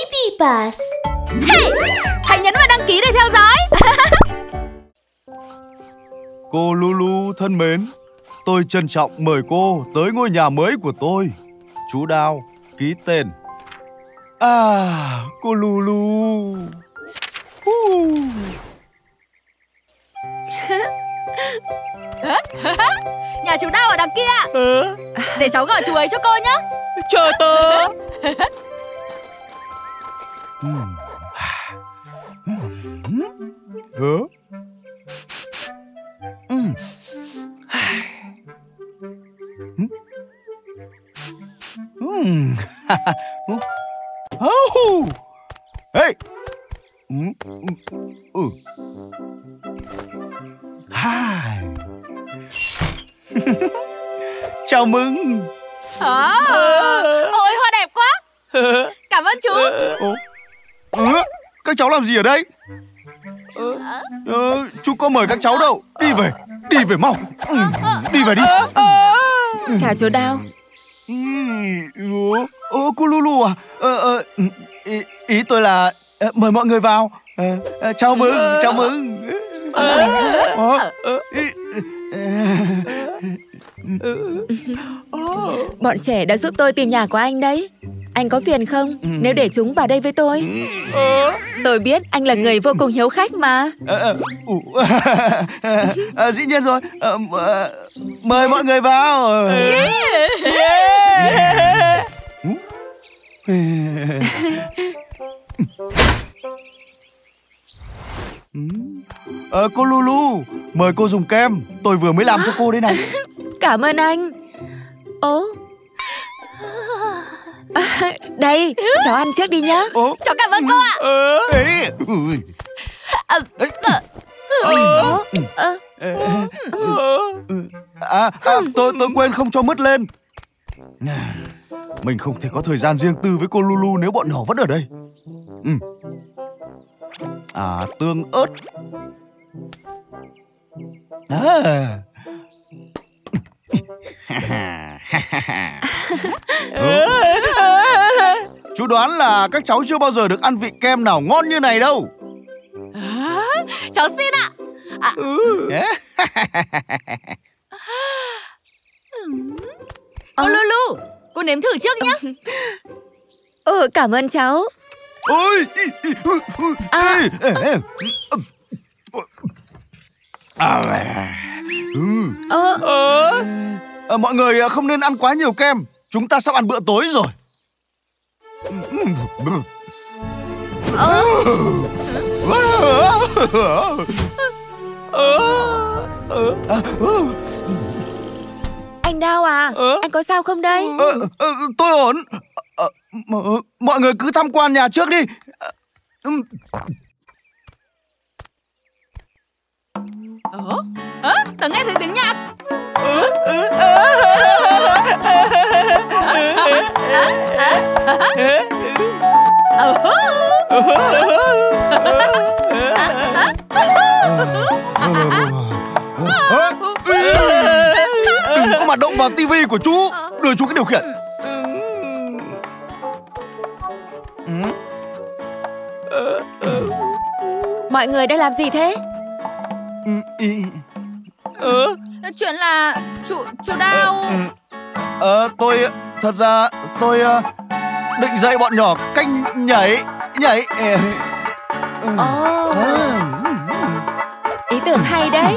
Baby Bus. Hey, hãy nhấn vào đăng ký để theo dõi. Cô Lulu thân mến, tôi trân trọng mời cô tới ngôi nhà mới của tôi. Chú Đao ký tên. Cô Lulu. Nhà chú Đao ở đằng kia. Để cháu gọi chú ấy cho cô nhé. Chờ tớ. Hey. Chào mừng. Ôi, hoa đẹp quá. Cảm ơn chú. Các cháu làm gì ở đây? Chú có mời các cháu đâu. Đi về mau. Đi về đi. Chào chú Đao. Cô Lulu à? Ý tôi là mời mọi người vào. Chào mừng. Bọn trẻ đã giúp tôi tìm nhà của anh đấy. Anh có phiền không nếu để chúng vào đây với tôi? Tôi biết anh là người vô cùng hiếu khách mà. Dĩ nhiên rồi. Mời mọi người vào. Cô Lulu, mời cô dùng kem. Tôi vừa mới làm cho cô đấy này. Cảm ơn anh. Đây, cháu ăn trước đi nhá. Cháu cảm ơn cô ạ. Tôi quên không cho mứt lên. Mình không thể có thời gian riêng tư với cô Lulu nếu bọn nhỏ vẫn ở đây. Tương ớt. Chú đoán là các cháu chưa bao giờ được ăn vị kem nào ngon như này đâu. Cháu xin ạ. Cô Lulu, cô nếm thử trước nhé. Cảm ơn cháu. Mọi người không nên ăn quá nhiều kem. Chúng ta sắp ăn bữa tối rồi. Anh Đao à, anh có sao không đây? Tôi ổn. Mọi người cứ tham quan nhà trước đi. Tớ nghe thấy tiếng nhạc. Đừng có mà động vào tivi của chú. Đưa chú cái điều khiển. Mọi người đang làm gì thế? Chuyện là chú Đao. Thật ra tôi định dạy bọn nhỏ cách nhảy. Ý tưởng hay đấy.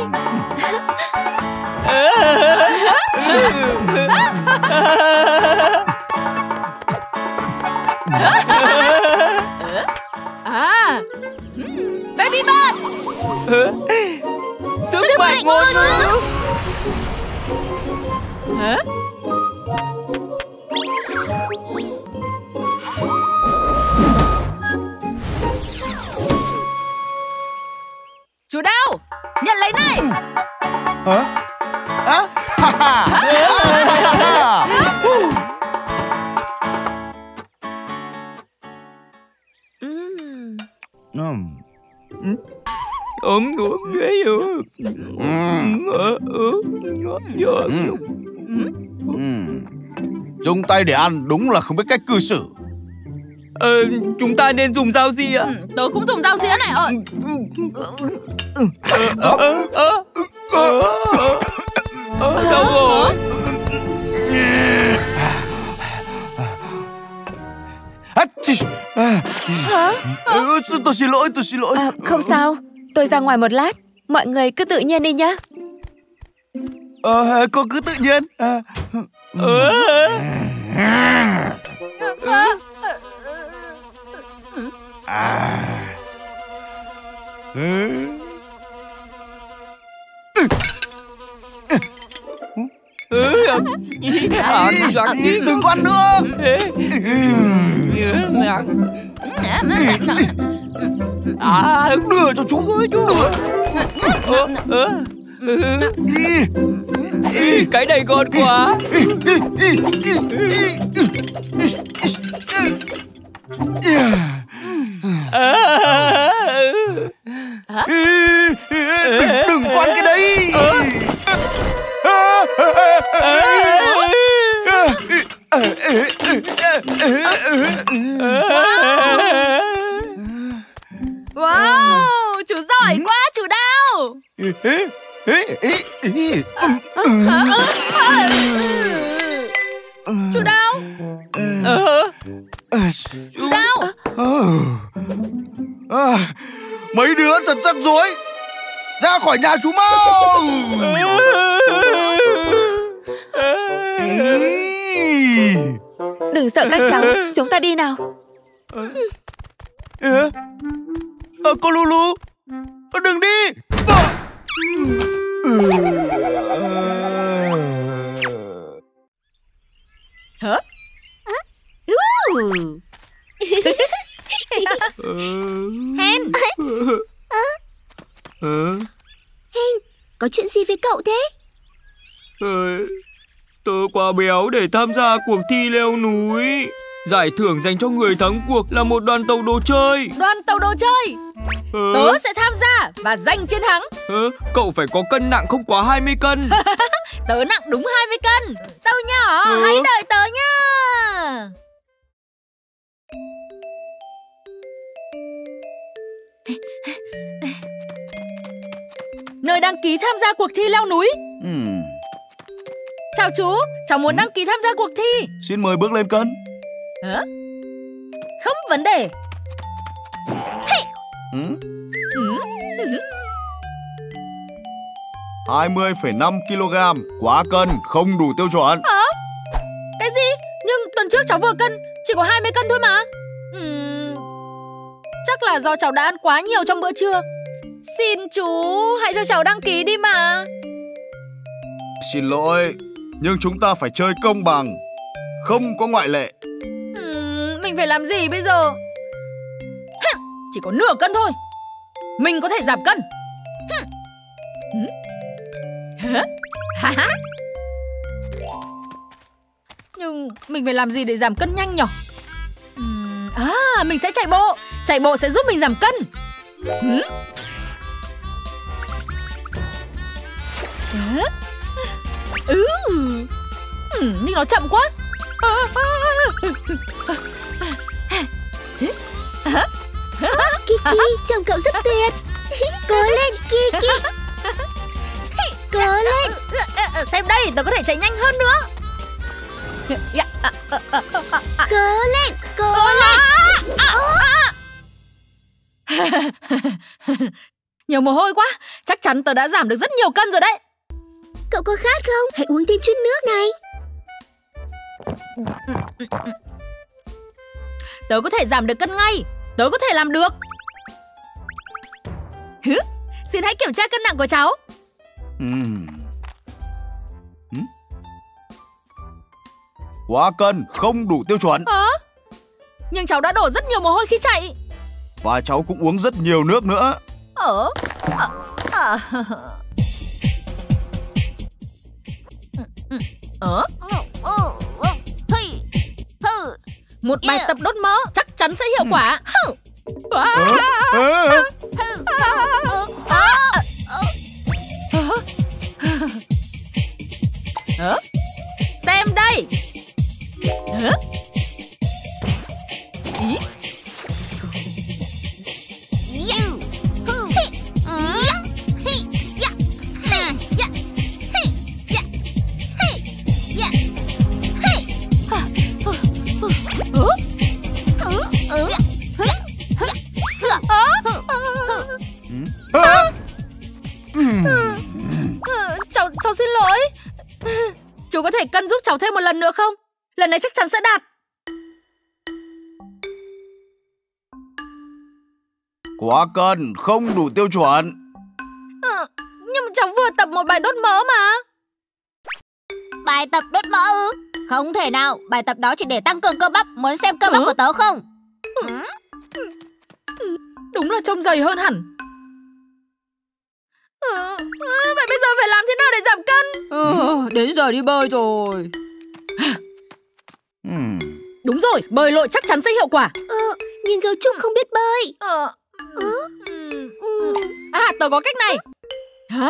Baby Bus. Sức mạnh ngôn ngữ. Chú Đao, nhận lấy này. Chung tay để ăn đúng là không biết cách cư xử. Chúng ta nên dùng dao gì ạ? Tớ cũng dùng dao dĩa này. Đâu rồi? Tôi xin lỗi. Không sao, tôi ra ngoài một lát. Mọi người cứ tự nhiên đi nhé. Cô cứ tự nhiên. Đừng có ăn nữa. Đưa cho chú. Cái này ngon quá. Đừng có ăn cái đấy. Wow, chú giỏi quá, chú Đao. Chú Đao. Chú Đao. Mấy đứa thật rắc rối. Ra khỏi nhà chú mau. Đừng sợ các cháu, chúng ta đi nào. Cô Lulu, đừng đi. Hả? Hen. Hen, có chuyện gì với cậu thế? Tớ quá béo để tham gia cuộc thi leo núi. Giải thưởng dành cho người thắng cuộc là một đoàn tàu đồ chơi. Đoàn tàu đồ chơi. Tớ sẽ tham gia và giành chiến thắng. Cậu phải có cân nặng không quá 20 cân. Tớ nặng đúng 20 cân. Tao nhỏ, hãy đợi tớ nha. Nơi đăng ký tham gia cuộc thi leo núi. Chào chú, cháu muốn đăng ký tham gia cuộc thi. Xin mời bước lên cân. Không vấn đề. 20,5 kg. Quá cân, không đủ tiêu chuẩn. Cái gì? Nhưng tuần trước cháu vừa cân chỉ có 20 cân thôi mà. Chắc là do cháu đã ăn quá nhiều trong bữa trưa. Xin chú, hãy cho cháu đăng ký đi mà. Xin lỗi, nhưng chúng ta phải chơi công bằng. Không có ngoại lệ. Mình phải làm gì bây giờ? Chỉ có nửa cân thôi. Mình có thể giảm cân. Nhưng mình phải làm gì để giảm cân nhanh nhỉ? Mình sẽ chạy bộ. Chạy bộ sẽ giúp mình giảm cân. Nhưng nó chậm quá. Kiki, trông cậu rất tuyệt. Cố lên Kiki. Cố lên. Xem đây, tớ có thể chạy nhanh hơn nữa. Cố lên, cố lên. Nhiều mồ hôi quá. Chắc chắn tớ đã giảm được rất nhiều cân rồi đấy. Cậu có khát không? Hãy uống thêm chút nước này. Tớ có thể giảm được cân ngay. Tớ có thể làm được. Xin hãy kiểm tra cân nặng của cháu. Quá cân, không đủ tiêu chuẩn. Nhưng cháu đã đổ rất nhiều mồ hôi khi chạy. Và cháu cũng uống rất nhiều nước nữa. Một bài tập đốt mỡ chắc chắn sẽ hiệu quả. Xem đây. Ý. cháu xin lỗi. Chú có thể cân giúp cháu thêm một lần nữa không? Lần này chắc chắn sẽ đạt. Quá cân, không đủ tiêu chuẩn. Nhưng mà cháu vừa tập một bài đốt mỡ mà. Bài tập đốt mỡ ư? Không thể nào, bài tập đó chỉ để tăng cường cơ bắp. Muốn xem cơ bắp của tớ không? Đúng là trông dày hơn hẳn. Vậy bây giờ phải làm thế nào để giảm cân? Đến giờ đi bơi rồi. Đúng rồi, bơi lội chắc chắn sẽ hiệu quả. Nhưng gấu trúc không biết bơi. Tớ có cách này. Hả?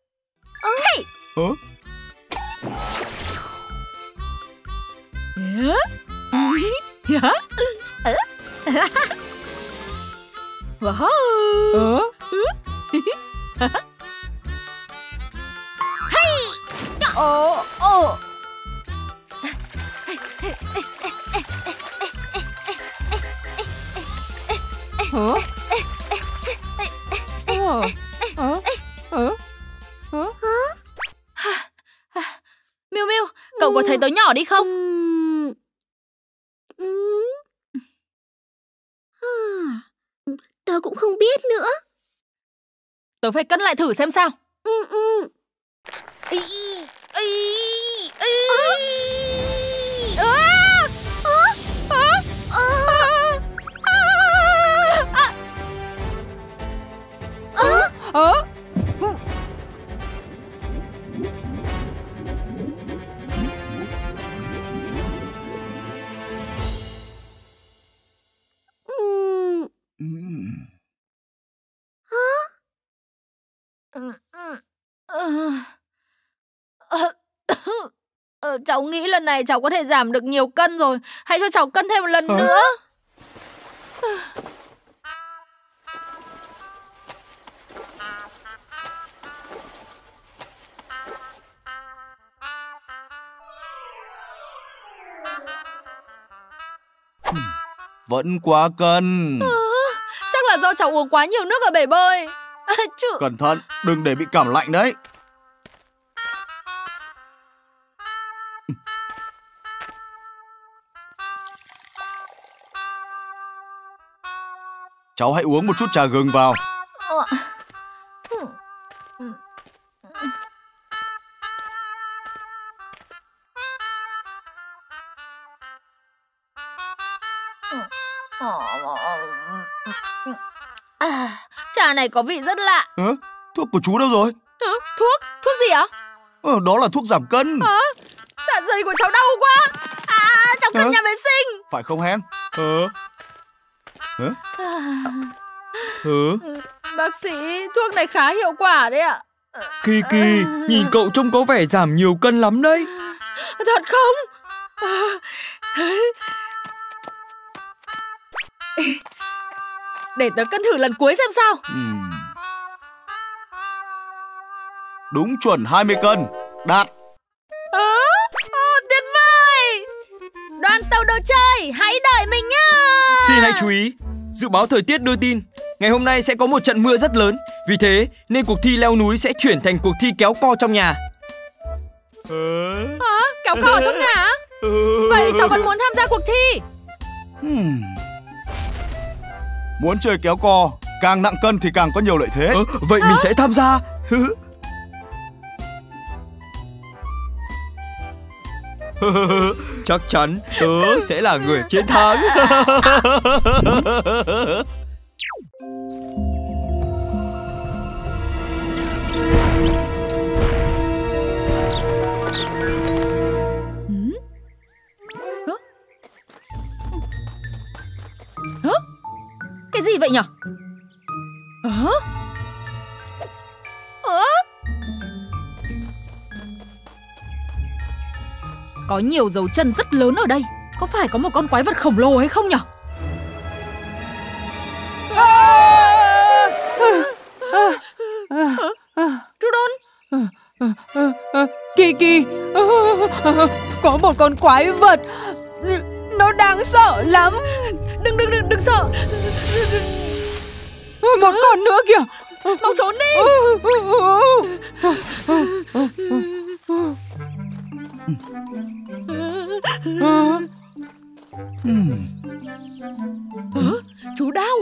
Miu Miu, cậu có thấy tớ nhỏ đi không? Tớ cũng không biết nữa. Tớ phải cân lại thử xem sao. Cháu nghĩ lần này cháu có thể giảm được nhiều cân rồi. Hãy cho cháu cân thêm một lần nữa. Vẫn quá cân. Chắc là do cháu uống quá nhiều nước ở bể bơi. Cẩn thận, đừng để bị cảm lạnh đấy. Cháu hãy uống một chút trà gừng vào. Trà này có vị rất lạ. Thuốc của chú đâu rồi? Thuốc gì ạ? Đó là thuốc giảm cân. Dạ dày của cháu đau quá. Cháu cần nhà vệ sinh. Phải không Hen? Bác sĩ, thuốc này khá hiệu quả đấy ạ. Kiki, nhìn cậu trông có vẻ giảm nhiều cân lắm đấy. Thật không? Để tớ cân thử lần cuối xem sao. Đúng chuẩn 20 cân. Đạt. Tuyệt vời. Đoàn tàu đồ chơi, hãy đợi mình nhá. Xin hãy chú ý, dự báo thời tiết đưa tin ngày hôm nay sẽ có một trận mưa rất lớn. Vì thế nên cuộc thi leo núi sẽ chuyển thành cuộc thi kéo co trong nhà. Kéo co trong nhà? Vậy cháu vẫn muốn tham gia cuộc thi. Muốn chơi kéo co, càng nặng cân thì càng có nhiều lợi thế. Vậy mình sẽ tham gia. Chắc chắn tớ sẽ là người chiến thắng. Cái gì vậy nhỉ? Có nhiều dấu chân rất lớn ở đây. Có phải có một con quái vật khổng lồ hay không nhỉ? Rudolph, Kiki, có một con quái vật. Nó đáng sợ lắm. Đừng sợ. Một con nữa kìa. Mau trốn đi. Chú Đao.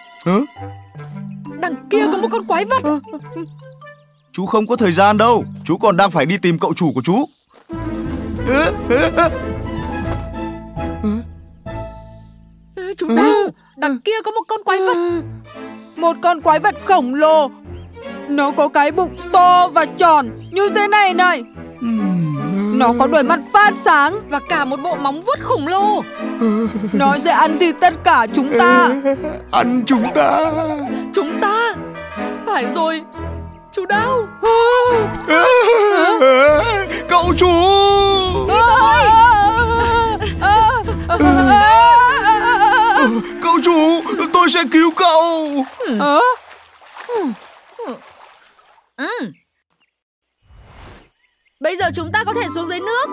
Đằng kia có một con quái vật. Chú không có thời gian đâu. Chú còn đang phải đi tìm cậu chủ của chú. Chú Đao, đằng kia có một con quái vật. Một con quái vật khổng lồ. Nó có cái bụng to và tròn như thế này này. Nó có đôi mắt phát sáng và cả một bộ móng vuốt khổng lồ. Nó sẽ ăn thịt tất cả chúng ta. Ăn chúng ta. Chúng ta? Phải rồi, chú Đao. Cậu chủ. Đi thôi. Cậu chủ, tôi sẽ cứu cậu. Bây giờ chúng ta có thể xuống dưới nước.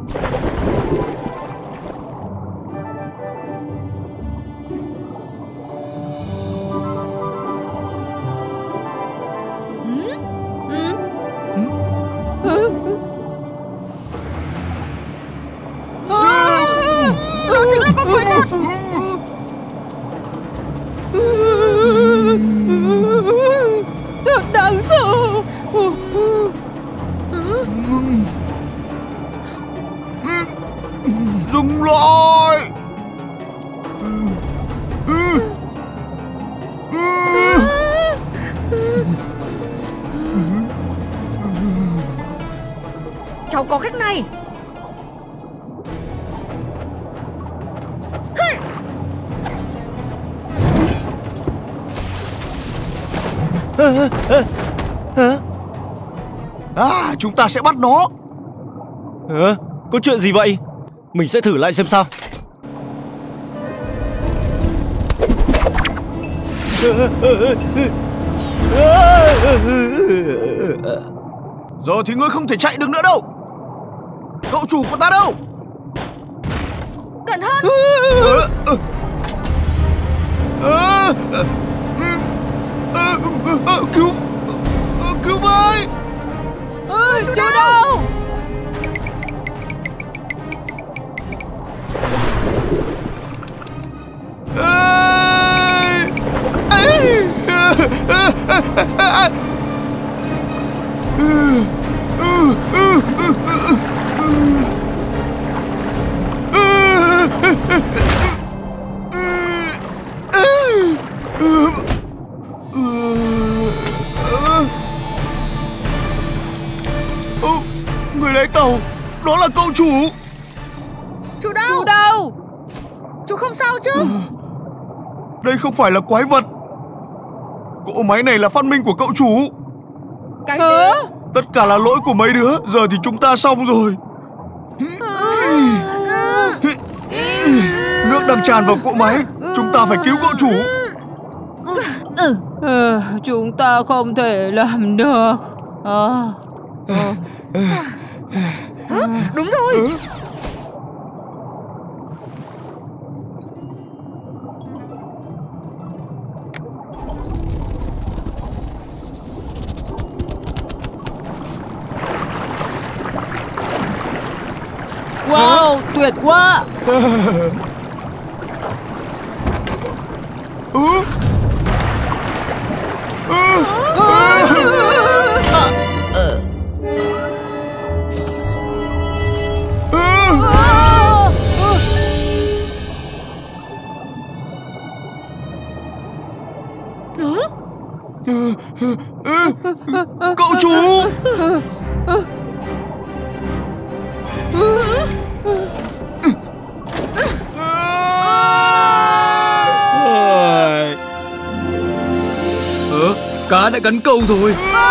Đó chính là con quái vật. Đáng sợ. Dừng lại. Cháu có cách này. Chúng ta sẽ bắt nó. Có chuyện gì vậy? Mình sẽ thử lại xem sao. Giờ thì ngươi không thể chạy được nữa đâu. Cậu chủ của ta đâu? Cẩn thận. Cứu với. Chú đâu? Người lái tàu, đó là cậu chủ. Chú đâu? Chú đâu? Chú không sao chứ? Đây không phải là quái vật. Cỗ máy này là phát minh của cậu chủ. Cái gì? Tất cả là lỗi của mấy đứa. Giờ thì chúng ta xong rồi. Nước đang tràn vào cỗ máy. Chúng ta phải cứu cậu chủ. Chúng ta không thể làm được. Đúng rồi. Wow, tuyệt quá. Cậu chủ. Cá đã cắn câu rồi.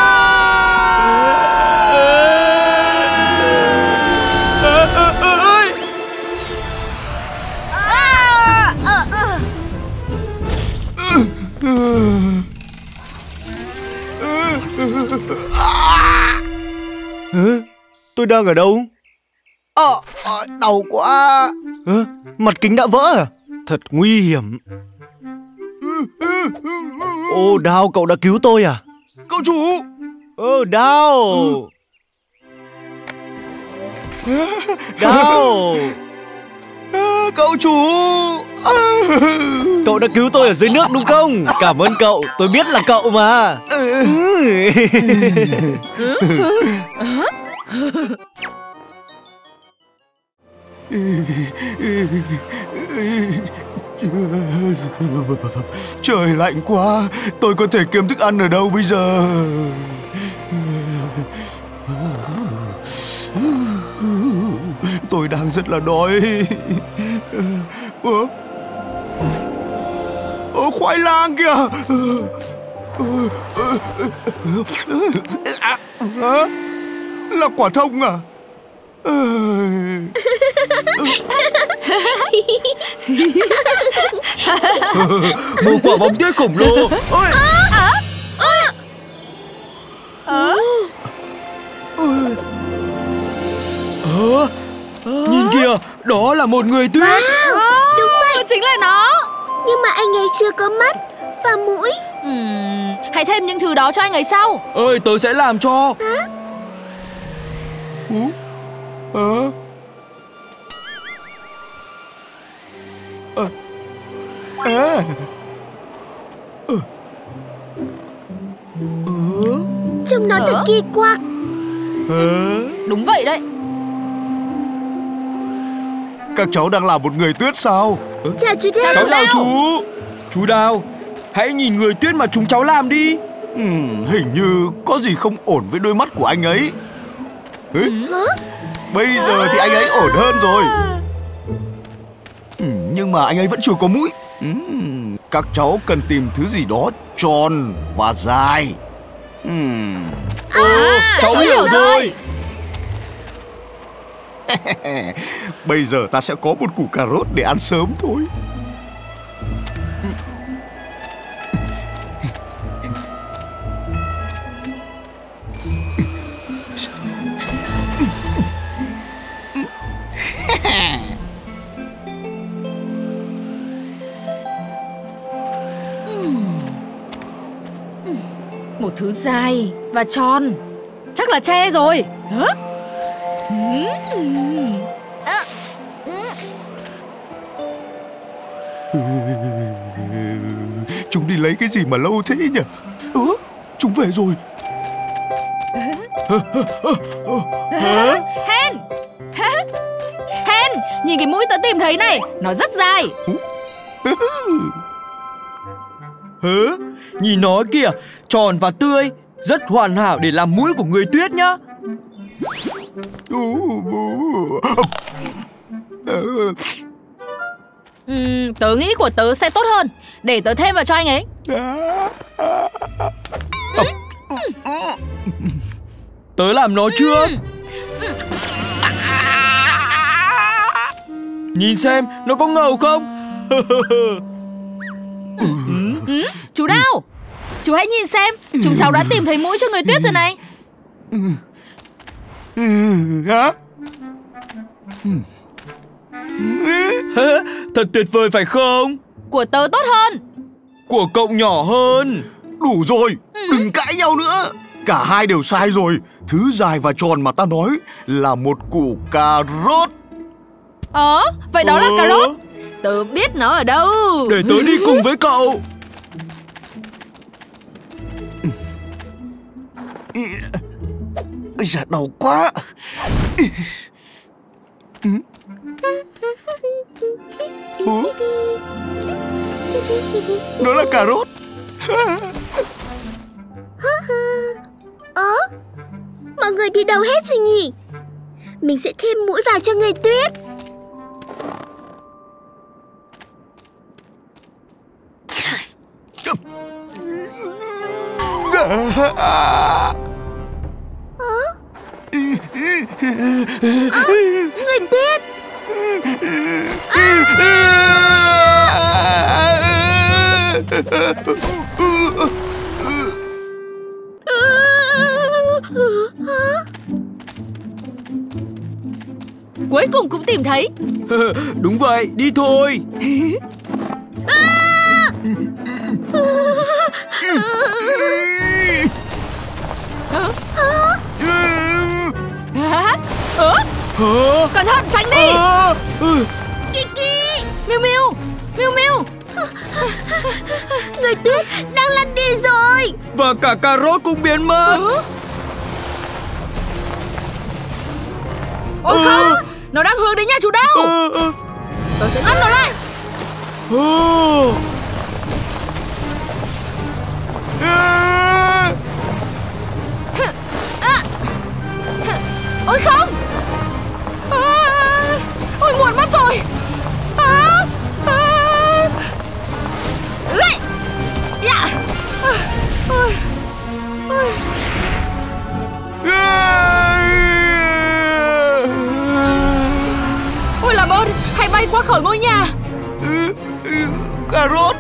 Tôi đang ở đâu? Đau quá. Mặt kính đã vỡ à? Thật nguy hiểm. Ô Đao, cậu đã cứu tôi à? Cậu chủ! Đao! Đao! Cậu chủ! Cậu đã cứu tôi ở dưới nước đúng không? Cảm ơn cậu, tôi biết là cậu mà. Trời lạnh quá, tôi có thể kiếm thức ăn ở đâu bây giờ? Tôi đang rất là đói. Khoai lang kìa. Là quả thông à? Một quả bóng tuyết khổng lồ. Ôi! Nhìn kìa, đó là một người tuyết. Đúng vậy, chính là nó. Nhưng mà anh ấy chưa có mắt và mũi. Hãy thêm những thứ đó cho anh ấy sau. Ơi, tớ sẽ làm cho. Trông nó thật kỳ quặc. Đúng vậy đấy. Các cháu đang làm một người tuyết sao? Chào chú Đao. Cháu chào chú. Chú Đao, hãy nhìn người tuyết mà chúng cháu làm đi. Hình như có gì không ổn với đôi mắt của anh ấy. Bây giờ thì anh ấy ổn hơn rồi. Nhưng mà anh ấy vẫn chưa có mũi. Các cháu cần tìm thứ gì đó tròn và dài. Cháu hiểu rồi. Bây giờ ta sẽ có một củ cà rốt để ăn sớm thôi. Một thứ dài và tròn. Chắc là tre rồi. Hả? Chúng đi lấy cái gì mà lâu thế nhỉ? Chúng về rồi. Hen! Hen! Nhìn cái mũi tớ tìm thấy này, nó rất dài. Nhìn nó kìa, tròn và tươi, rất hoàn hảo để làm mũi của người tuyết nhá. Tớ nghĩ của tớ sẽ tốt hơn. Để tớ thêm vào cho anh ấy. Tớ làm nó trước. Nhìn xem, nó có ngầu không? Chú Đao, chú hãy nhìn xem, chúng cháu đã tìm thấy mũi cho người tuyết rồi này. Thật tuyệt vời phải không? Của tớ tốt hơn. Của cậu nhỏ hơn. Đủ rồi, đừng cãi nhau nữa. Cả hai đều sai rồi. Thứ dài và tròn mà ta nói là một củ cà rốt. Vậy đó là cà rốt. Tớ biết nó ở đâu. Để tớ đi cùng với cậu. Ây da, đau quá. Nó là cà rốt. Mọi người đi đâu hết rồi nhỉ? Mình sẽ thêm mũi vào cho người tuyết. Người tuyết. Cuối cùng cũng tìm thấy. Đúng vậy, đi thôi. Cẩn thận, tránh đi. Kiki, Miu Miu, Miu Miu. người tuyết đang lăn đi rồi. Và cả cà rốt cũng biến mất. Ôi không, nó đang hướng đến nhà chú Đao. Tôi sẽ ngăn nó lại. Ôi không. Ôi muộn mất rồi. Lại. Dạ. Ôi làm ơn, hãy bay qua khỏi ngôi nhà. Cà rốt.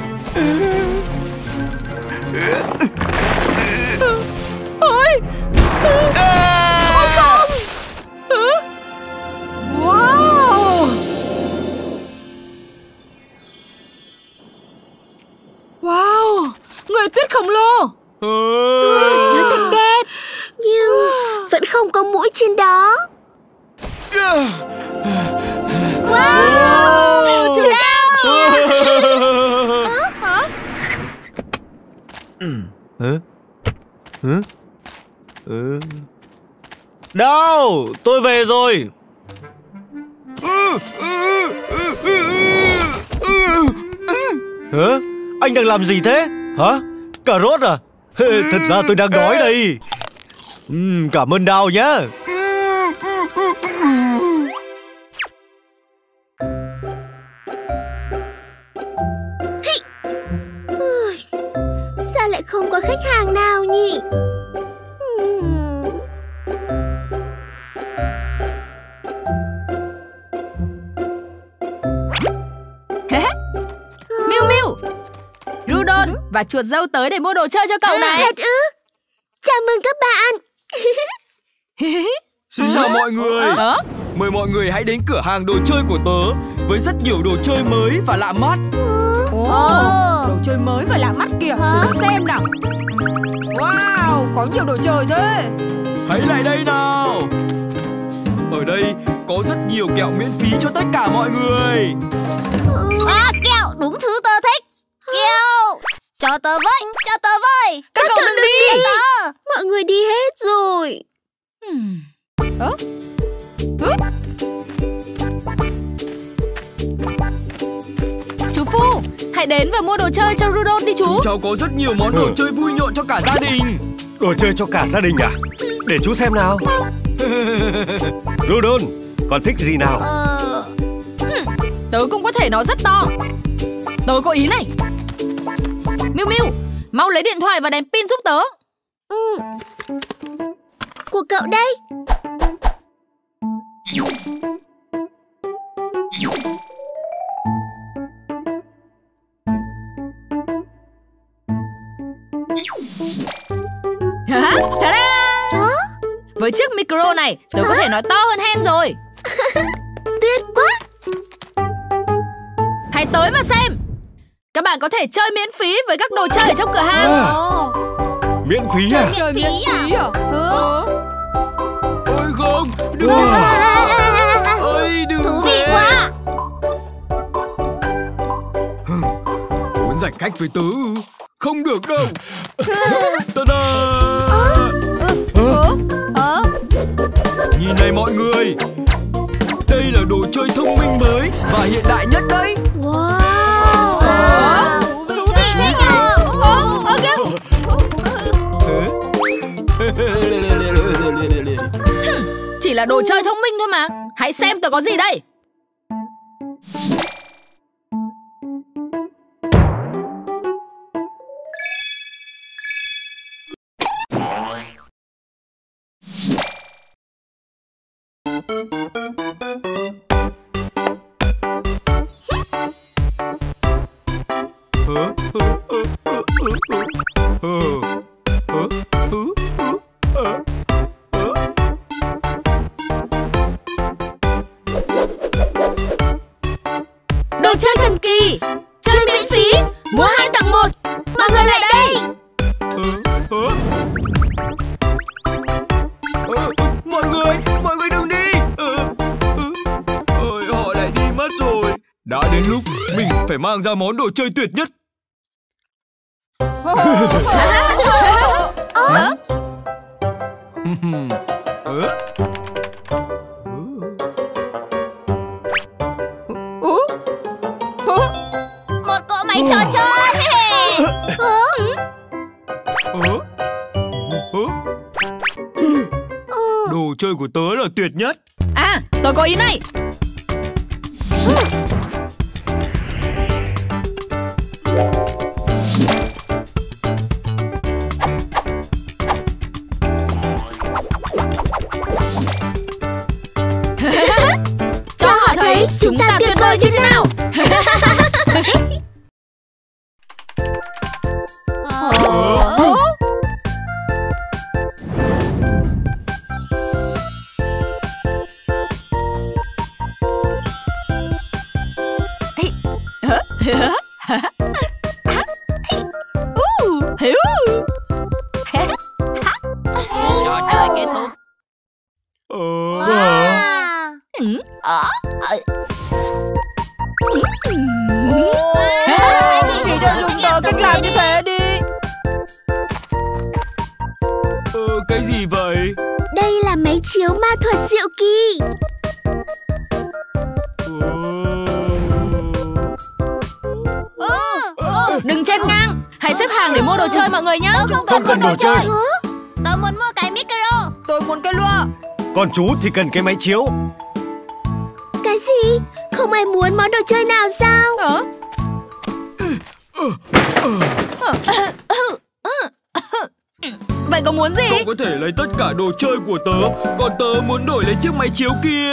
Ôi. Ôi không. Wow. Wow, người tuyết khổng lồ. Nó thật đẹp, nhưng vẫn không có mũi trên đó. Wow, chú Đao kìa. Đao, tôi về rồi. Hả? Anh đang làm gì thế? Hả? Cà rốt à? Thật ra tôi đang đói đây. Cảm ơn Đao nhé. Sao lại không có khách hàng nào nhỉ? Miu Miu, Rudolph và chuột dâu tới để mua đồ chơi cho cậu này. Thật ư? Chào mừng các bạn. Xin chào mọi người. Mời mọi người hãy đến cửa hàng đồ chơi của tớ với rất nhiều đồ chơi mới và lạ mắt. Đồ chơi mới và lạ mắt kìa. Để tôi xem nào. Wow, có nhiều đồ chơi thế. Hãy lại đây nào. Ở đây có rất nhiều kẹo miễn phí cho tất cả mọi người. Kẹo, đúng thứ tớ thích. Kẹo, cho tớ với, cho tớ với. Các cậu đừng đi. Mọi người đi hết rồi. Chú Phu, hãy đến và mua đồ chơi cho Rudolph đi chú. Cháu có rất nhiều món đồ chơi vui nhộn cho cả gia đình. Đồ chơi cho cả gia đình à? Để chú xem nào. Rudolph, con thích gì nào? Tớ cũng có thể nó rất to. Tớ có ý này. Miu Miu, mau lấy điện thoại và đèn pin giúp tớ. Của cậu đây. Ta-da! Với chiếc micro này, tớ có thể nói to hơn Hen rồi. Tuyệt quá. Hãy tới và xem. Các bạn có thể chơi miễn phí với các đồ chơi ở trong cửa hàng. Miễn phí à? Chơi miễn phí à? Ôi không, đừng. Ôi đừng. Thú vị quá. Muốn giành khách với tớ? Không được đâu. Ta-da! Nhìn này mọi người. Đây là đồ chơi thông minh mới và hiện đại nhất đấy. Wow. Thú vị thế nhờ. Chỉ là đồ chơi thông minh thôi mà. Hãy xem tớ có gì đây. Đồ chơi thần kỳ, chơi miễn phí, mua 2 tặng 1. Mọi người lại đây. Mọi người đừng đi. phải mang ra món đồ chơi tuyệt nhất. Một cỗ máy trò chơi. Đồ chơi của tớ là tuyệt nhất. À, tôi có ý này. Cho họ thấy chúng ta tuyệt vời như thế nào. Trò chơi kết thúc. Chị cho dùng tớ cách làm như thế đi. Cái gì vậy? Đây là máy chiếu ma thuật diệu kỳ. Đừng chen ngang, hãy xếp hàng để mua đồ chơi mọi người nhé. Không cần đồ chơi. Tớ muốn mua cái micro. Tôi muốn cái loa. Còn chú thì cần cái máy chiếu. Cái gì? Không ai muốn món đồ chơi nào sao? Vậy có muốn gì? Cậu có thể lấy tất cả đồ chơi của tớ, còn tớ muốn đổi lấy chiếc máy chiếu kia.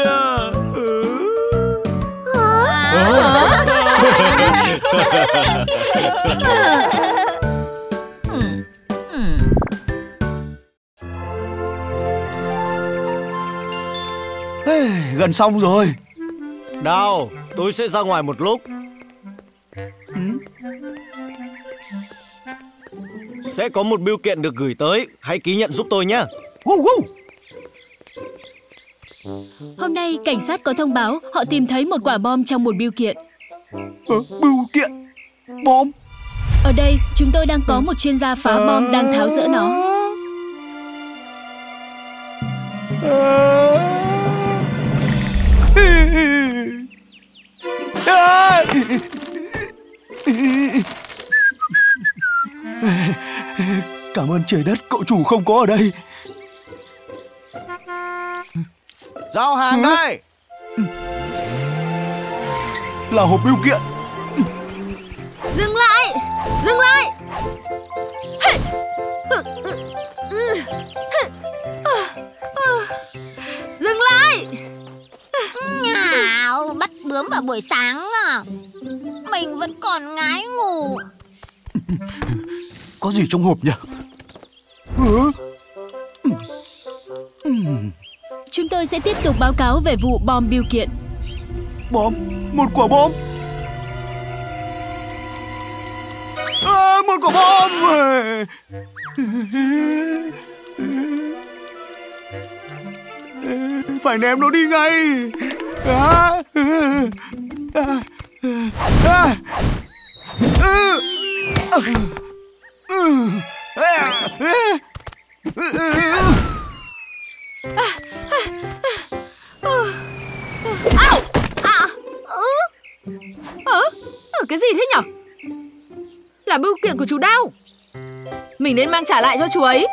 Gần xong rồi. Nào, tôi sẽ ra ngoài một lúc. Sẽ có một bưu kiện được gửi tới, hãy ký nhận giúp tôi nhé. Hôm nay cảnh sát có thông báo họ tìm thấy một quả bom trong một bưu kiện. Bưu kiện? Bom? Ở đây chúng tôi đang có một chuyên gia phá bom đang tháo dỡ nó. Cảm ơn trời đất, cậu chủ không có ở đây. Giao hàng đây. Là hộp bưu kiện. Dừng lại! Dừng lại! Dừng lại! Nào, bắt bướm vào buổi sáng à? Mình vẫn còn ngái ngủ. Có gì trong hộp nhỉ? Chúng tôi sẽ tiếp tục báo cáo về vụ bom bưu kiện. Bom? Một quả bom? Một quả bom! Phải ném nó đi ngay. Cái gì thế nhở? Là bưu kiện của chú Đao. Mình nên mang trả lại cho chú ấy.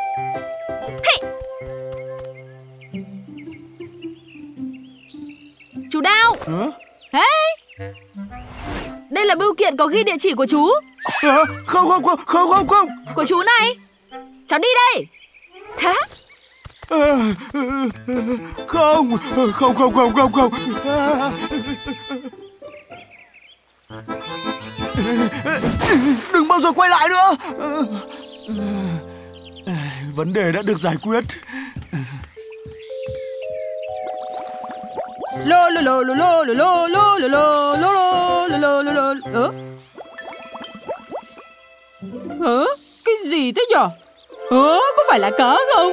Chú Đao. Hey! Đây là bưu kiện có ghi địa chỉ của chú. Không. Của chú này. Cháu đi đây. Không. Đừng bao giờ quay lại nữa. Vấn đề đã được giải quyết. Lô lô lô lô lô lô lô lô lô lô lô lô lô. Cái gì thế nhở? Có phải là cá không?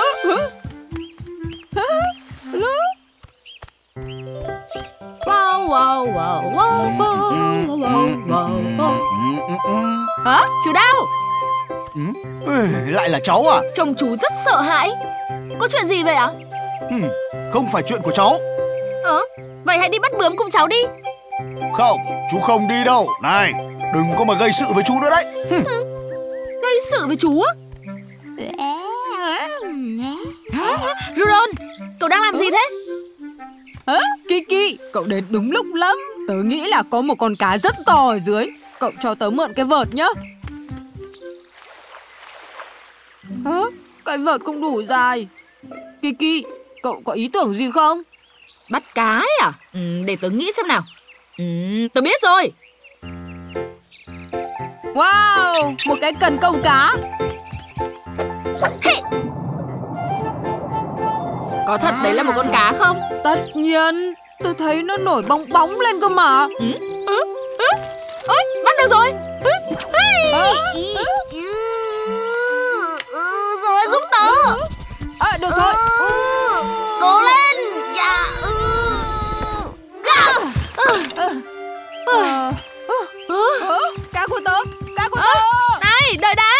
Wow, wow, wow, wow, wow, wow, wow, wow. Hả? Chú Đao? Lại là cháu à? Trông chú rất sợ hãi. Có chuyện gì vậy ạ? Không phải chuyện của cháu. Vậy hãy đi bắt bướm cùng cháu đi. Không, chú không đi đâu. Này, đừng có mà gây sự với chú nữa đấy. Gây sự với chú á? Rudon, cậu đang làm gì thế? Kiki, cậu đến đúng lúc lắm. Tớ nghĩ là có một con cá rất to ở dưới. Cậu cho tớ mượn cái vợt nhá. Cái vợt không đủ dài. Kiki, cậu có ý tưởng gì không? Bắt cá ấy à? Để tớ nghĩ xem nào. Tớ biết rồi. Wow, một cái cần câu cá. Có thật đấy là một con cá không? Tất nhiên, tôi thấy nó nổi bong bóng lên cơ mà. Ôi, bắt được rồi. Rồi giúp tớ. Được thôi. Cố lên. Dạ. Cá của tớ, cá của tớ. Này, đợi đã.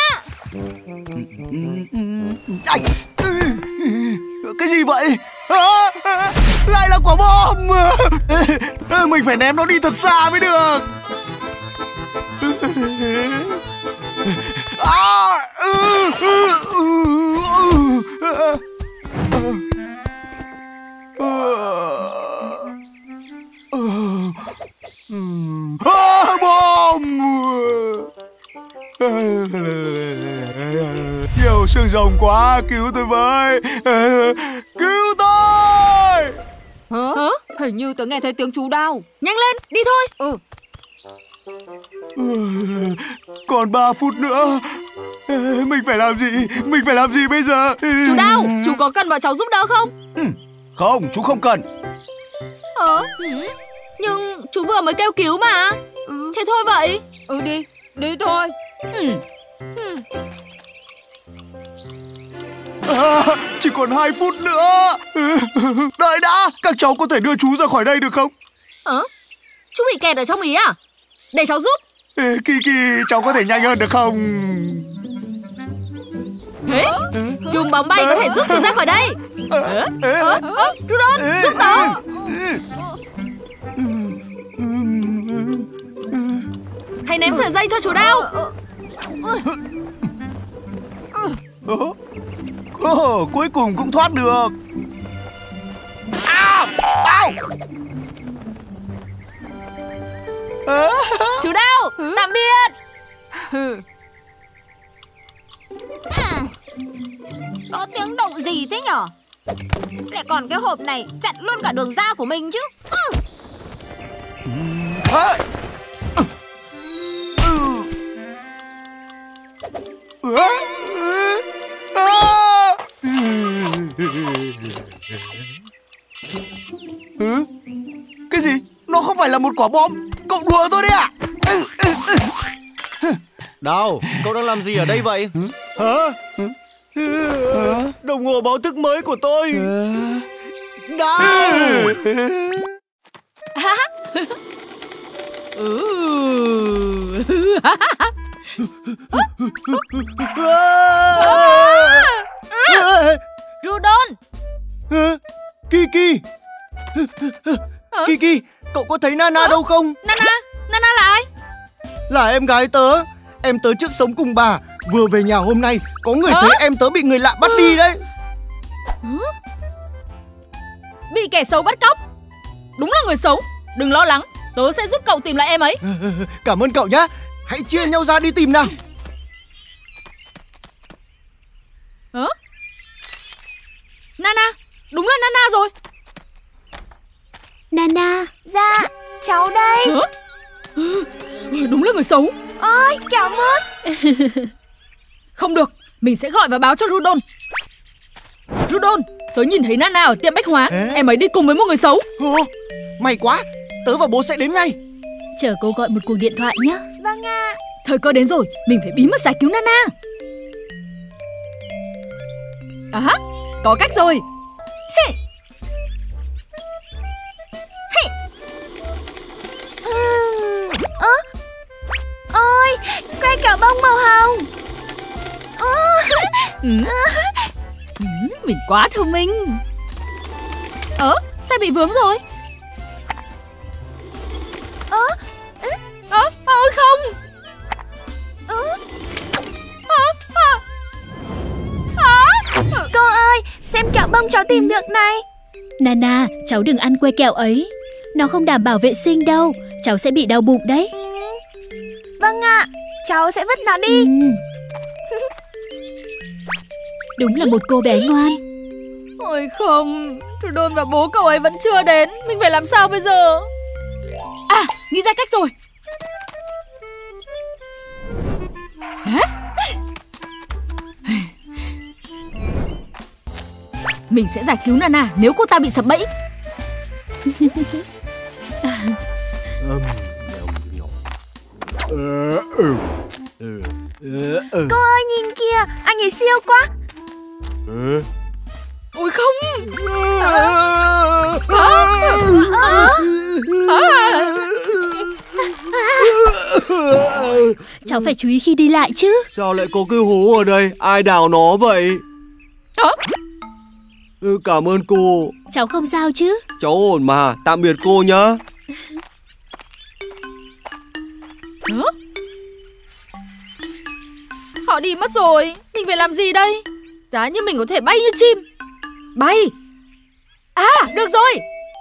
Cái gì vậy? Lại là quả bom. Mình phải ném nó đi thật xa mới được. Bom. Nhiều xương rồng quá, cứu tôi với. Cứu tôi. Hả? Hình như tớ nghe thấy tiếng chú Đao. Nhanh lên, đi thôi. Còn 3 phút nữa. Mình phải làm gì? Mình phải làm gì bây giờ? Chú Đao, chú có cần bọn cháu giúp đỡ không? Không, chú không cần. Nhưng chú vừa mới kêu cứu mà. Thế thôi vậy. Đi thôi. Chỉ còn 2 phút nữa. Đợi đã, các cháu có thể đưa chú ra khỏi đây được không? Chú bị kẹt ở trong ý à? Để cháu giúp. Kiki, cháu có thể nhanh hơn được không? Thế? Chùm bóng bay có thể giúp chú ra khỏi đây. Rudon, giúp tớ. Hãy ném sợi dây cho chú Đao. Cuối cùng cũng thoát được. Chú Đao, tạm biệt. Có tiếng động gì thế nhở? Lại còn cái hộp này chặn luôn cả đường ra của mình chứ. Cái gì? Nó không phải là một quả bom. Cậu đùa tôi đấy à? Đao, cậu đang làm gì ở đây vậy? Hả? Đồng hồ báo thức mới của tôi. Đao! Rudon! Kiki! Kiki, cậu có thấy Nana đâu không? Nana là ai? Là em gái tớ. Em tớ trước sống cùng bà. Vừa về nhà hôm nay, có người thấy em tớ bị người lạ bắt đi đấy. Bị kẻ xấu bắt cóc? Đúng là người xấu. Đừng lo lắng, tớ sẽ giúp cậu tìm lại em ấy. Cảm ơn cậu nhé. Hãy chia nhau ra đi tìm nào. Nana, đúng là Nana rồi. Nana, dạ, cháu đây. Đúng là người xấu. Ôi, kẹo mất. Không được, mình sẽ gọi và báo cho Rudon. Rudon, tớ nhìn thấy Nana ở tiệm bách hóa. Em ấy đi cùng với một người xấu. May quá, tớ và bố sẽ đến ngay. Chờ cô gọi một cuộc điện thoại nhé. Vâng ạ. Thời cơ đến rồi, mình phải bí mật giải cứu Nana. Có cách rồi. Que kẹo bông màu hồng. Mình quá thông minh. Sao bị vướng rồi? Ôi không. Cô ơi, xem kẹo bông cháu tìm được này. Nana, cháu đừng ăn que kẹo ấy. Nó không đảm bảo vệ sinh đâu. Cháu sẽ bị đau bụng đấy. Vâng ạ, cháu sẽ vứt nó đi. Đúng là một cô bé ngoan. Ôi không, Rudolph và bố cậu ấy vẫn chưa đến. Mình phải làm sao bây giờ? À, nghĩ ra cách rồi. Mình sẽ giải cứu Nana nếu cô ta bị sập bẫy. Cô ơi nhìn kìa, anh ấy siêu quá. Ôi không. Cháu phải chú ý khi đi lại chứ. Sao lại có cái hố ở đây? Ai đào nó vậy? Cảm ơn cô. Cháu không sao chứ? Cháu ổn mà, tạm biệt cô nhá. Họ đi mất rồi. Mình phải làm gì đây? Giá như mình có thể bay như chim. Bay. À, được rồi.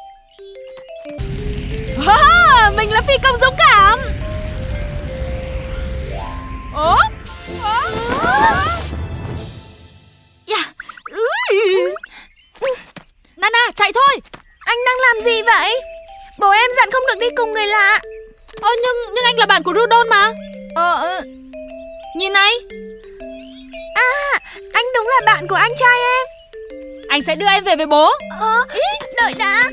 Mình là phi công dũng cảm. Nana, chạy thôi. Anh đang làm gì vậy? Bố em dặn không được đi cùng người lạ. Nhưng anh là bạn của Rudolph mà. Nhìn này. À, anh đúng là bạn của anh trai em. Anh sẽ đưa em về với bố. Đợi đã.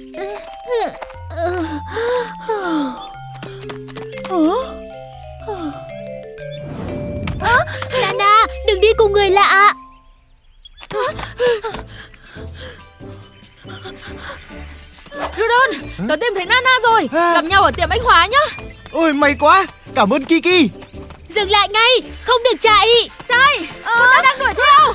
Nana, đừng đi cùng người lạ. Rudolph, tớ tìm thấy Nana rồi. Gặp nhau ở tiệm bách hóa nhá. Ôi may quá, cảm ơn Kiki. Dừng lại ngay, không được chạy. Trai, cô ta đang đuổi theo.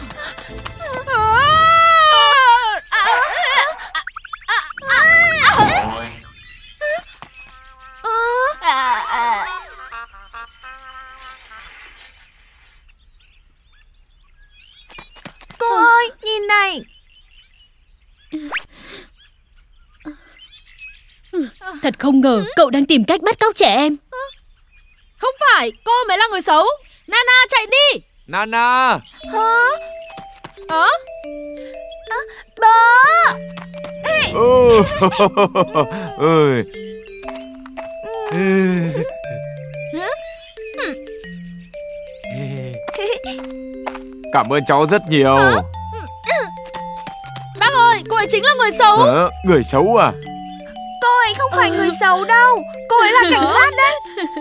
Cô ơi, nhìn này. Thật không ngờ cậu đang tìm cách bắt cóc trẻ em. Không phải, cô mới là người xấu. Nana, chạy đi. Nana. Bố. Ơi. Cảm ơn cháu rất nhiều. Bác ơi, cô ấy chính là người xấu. Người xấu à? Cô ấy không phải người xấu đâu. Cô ấy là cảnh sát đấy.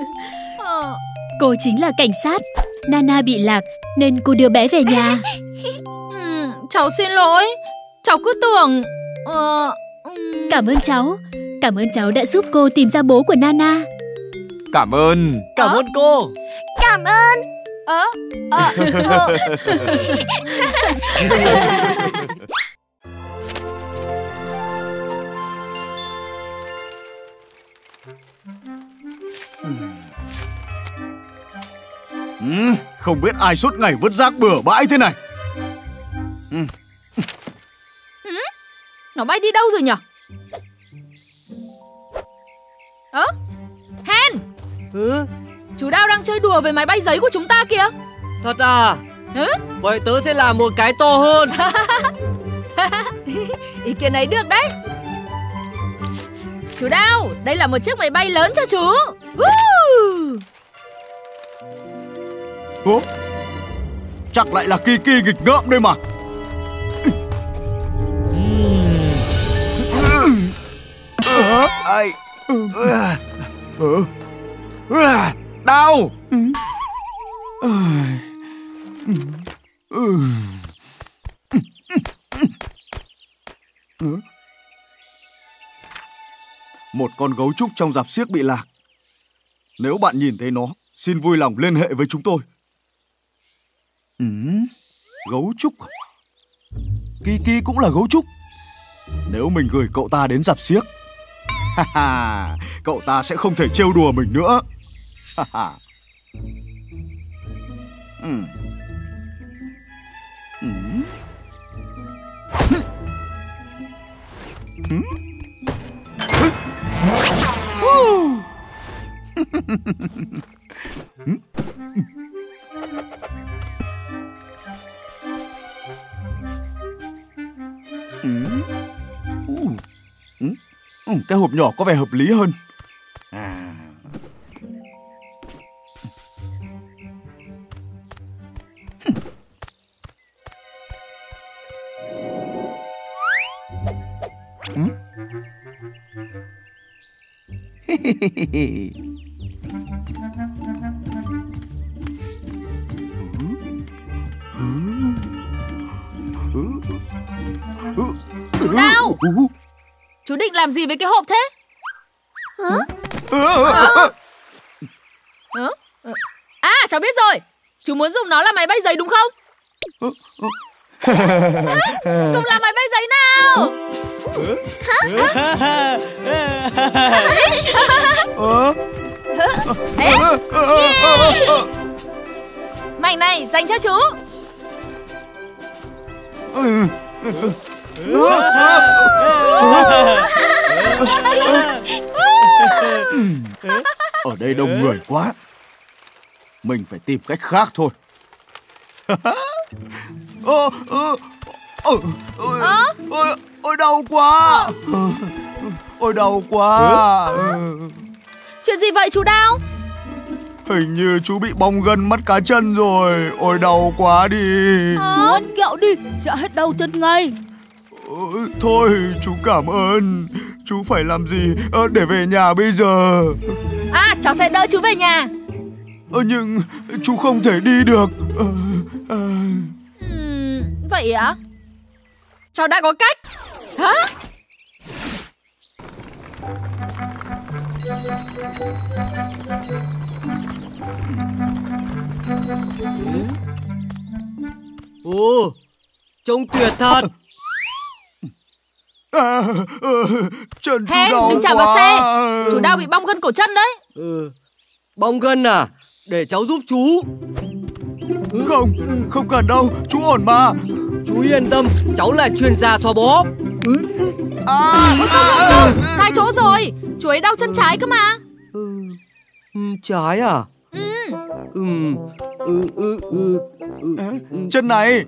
Cô chính là cảnh sát. Nana bị lạc nên cô đưa bé về nhà. Cháu xin lỗi. Cháu cứ tưởng... Cảm ơn cháu. Cảm ơn cháu đã giúp cô tìm ra bố của Nana. Cảm ơn. Cảm ơn cô. Cảm ơn. Không biết ai suốt ngày vứt rác bừa bãi thế này. Nó bay đi đâu rồi nhỉ? Hen, chú Đao đang chơi đùa với máy bay giấy của chúng ta kìa. Thật à? Vậy tớ sẽ làm một cái to hơn. Ý kiến ấy được đấy. Chú Đao, đây là một chiếc máy bay lớn cho chú. Chắc lại là Kiki nghịch ngợm đây mà. Đau. Một con gấu trúc trong rạp xiếc bị lạc. Nếu bạn nhìn thấy nó, xin vui lòng liên hệ với chúng tôi. Gấu trúc. Kiki cũng là gấu trúc. Nếu mình gửi cậu ta đến rạp xiếc, cậu ta sẽ không thể trêu đùa mình nữa. Cái hộp nhỏ có vẻ hợp lý hơn. Chú Đao, chú định làm gì với cái hộp thế? À, cháu biết rồi. Chú muốn dùng nó làm máy bay giấy đúng không? Cùng làm máy bay giấy nào. Mảnh này dành cho chú. Ở đây đông người quá, mình phải tìm cách khác thôi. Ôi đau quá. Ôi đau quá. Chuyện gì vậy chú Đao? Hình như chú bị bong gân mắt cá chân rồi. Ôi đau quá đi. Chú ăn kẹo đi, sẽ hết đau chân ngay. Thôi chú cảm ơn. Chú phải làm gì để về nhà bây giờ? À, cháu sẽ đỡ chú về nhà. Nhưng chú không thể đi được. Vậy á? Cháu đã có cách. Hả? Ồ, trông tuyệt thật. Chân chú Hen, đau đừng chạm quá. vào xe. Chú Đao bị bong gân cổ chân đấy. Bong gân à? Để cháu giúp chú. Không cần đâu, chú ổn mà. Chú yên tâm, cháu là chuyên gia xoa bóp. Không, sai chỗ rồi. Chú ấy đau chân trái cơ mà. Trái à? Chân này.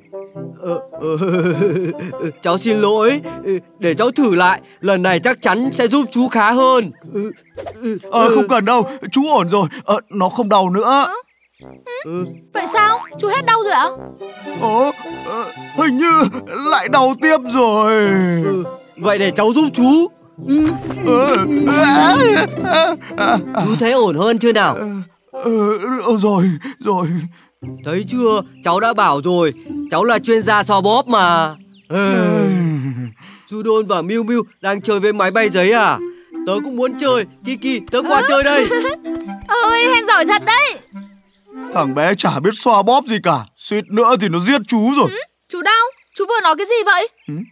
Cháu xin lỗi. Để cháu thử lại. Lần này chắc chắn sẽ giúp chú khá hơn. Không cần đâu, chú ổn rồi. Nó không đau nữa. Vậy sao? Chú hết đau rồi ạ? Hình như lại đau tiếp rồi. Vậy để cháu giúp chú. Chú thấy ổn hơn chưa nào? Rồi. Thấy chưa? Cháu đã bảo rồi. Cháu là chuyên gia xoa bóp mà. Judon và Miu Miu đang chơi với máy bay giấy à? Tớ cũng muốn chơi. Kiki, tớ qua chơi đây. Ôi, Hen giỏi thật đấy. Thằng bé chả biết xoa bóp gì cả. Suýt nữa thì nó giết chú rồi. Chú Đao, chú vừa nói cái gì vậy?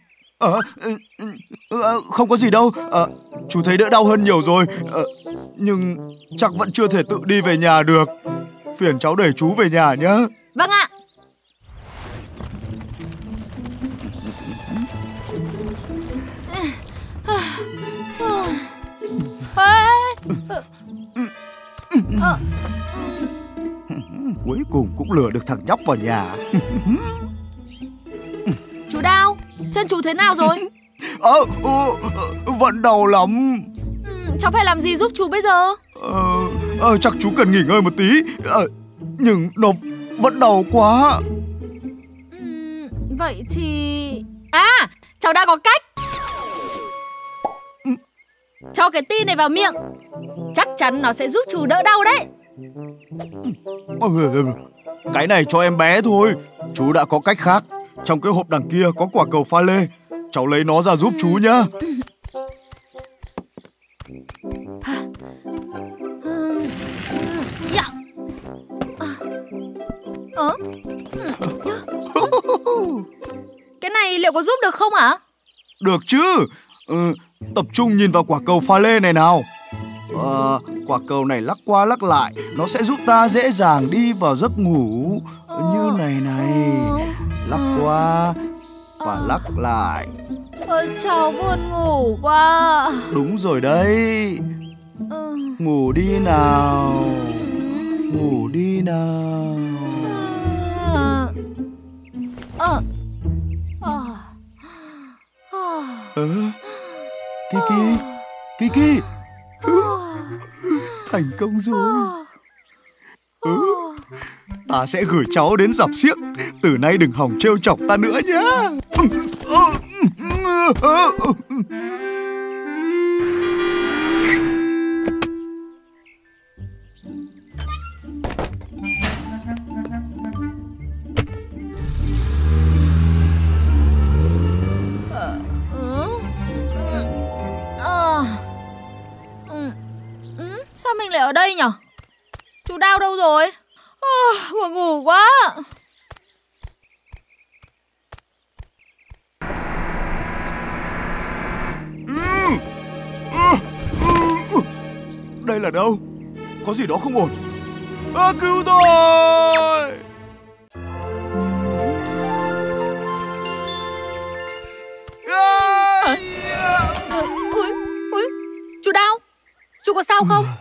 Không có gì đâu. Chú thấy đỡ đau hơn nhiều rồi. Nhưng chắc vẫn chưa thể tự đi về nhà được. Phiền cháu để chú về nhà nhé. Vâng ạ. Cuối cùng cũng lừa được thằng nhóc vào nhà. Chú Đao, chân chú thế nào rồi? Vẫn đau lắm. Cháu phải làm gì giúp chú bây giờ? Chắc chú cần nghỉ ngơi một tí. Nhưng nó vẫn đau quá. Vậy thì... cháu đã có cách. Cho cái ti này vào miệng. Chắc chắn nó sẽ giúp chú đỡ đau đấy. Cái này cho em bé thôi. Chú đã có cách khác. Trong cái hộp đằng kia có quả cầu pha lê. Cháu lấy nó ra giúp chú nhá. Cái này liệu có giúp được không ạ? Được chứ. Tập trung nhìn vào quả cầu pha lê này nào. Quả cầu này lắc qua lắc lại, nó sẽ giúp ta dễ dàng đi vào giấc ngủ. Như này này. Lắc qua và lắc lại. Cháu buồn ngủ quá. Đúng rồi đấy. Ngủ đi nào. Ngủ đi nào. Kiki, Kiki. Thành công rồi. Ta sẽ gửi cháu đến rạp xiếc. Từ nay đừng hòng trêu chọc ta nữa nhá. Sao mình lại ở đây nhở? Chú Đao đâu rồi? Buồn ngủ quá. Đây là đâu? Có gì đó không ổn. Cứu tôi! Ui, chú Đao, chú có sao không?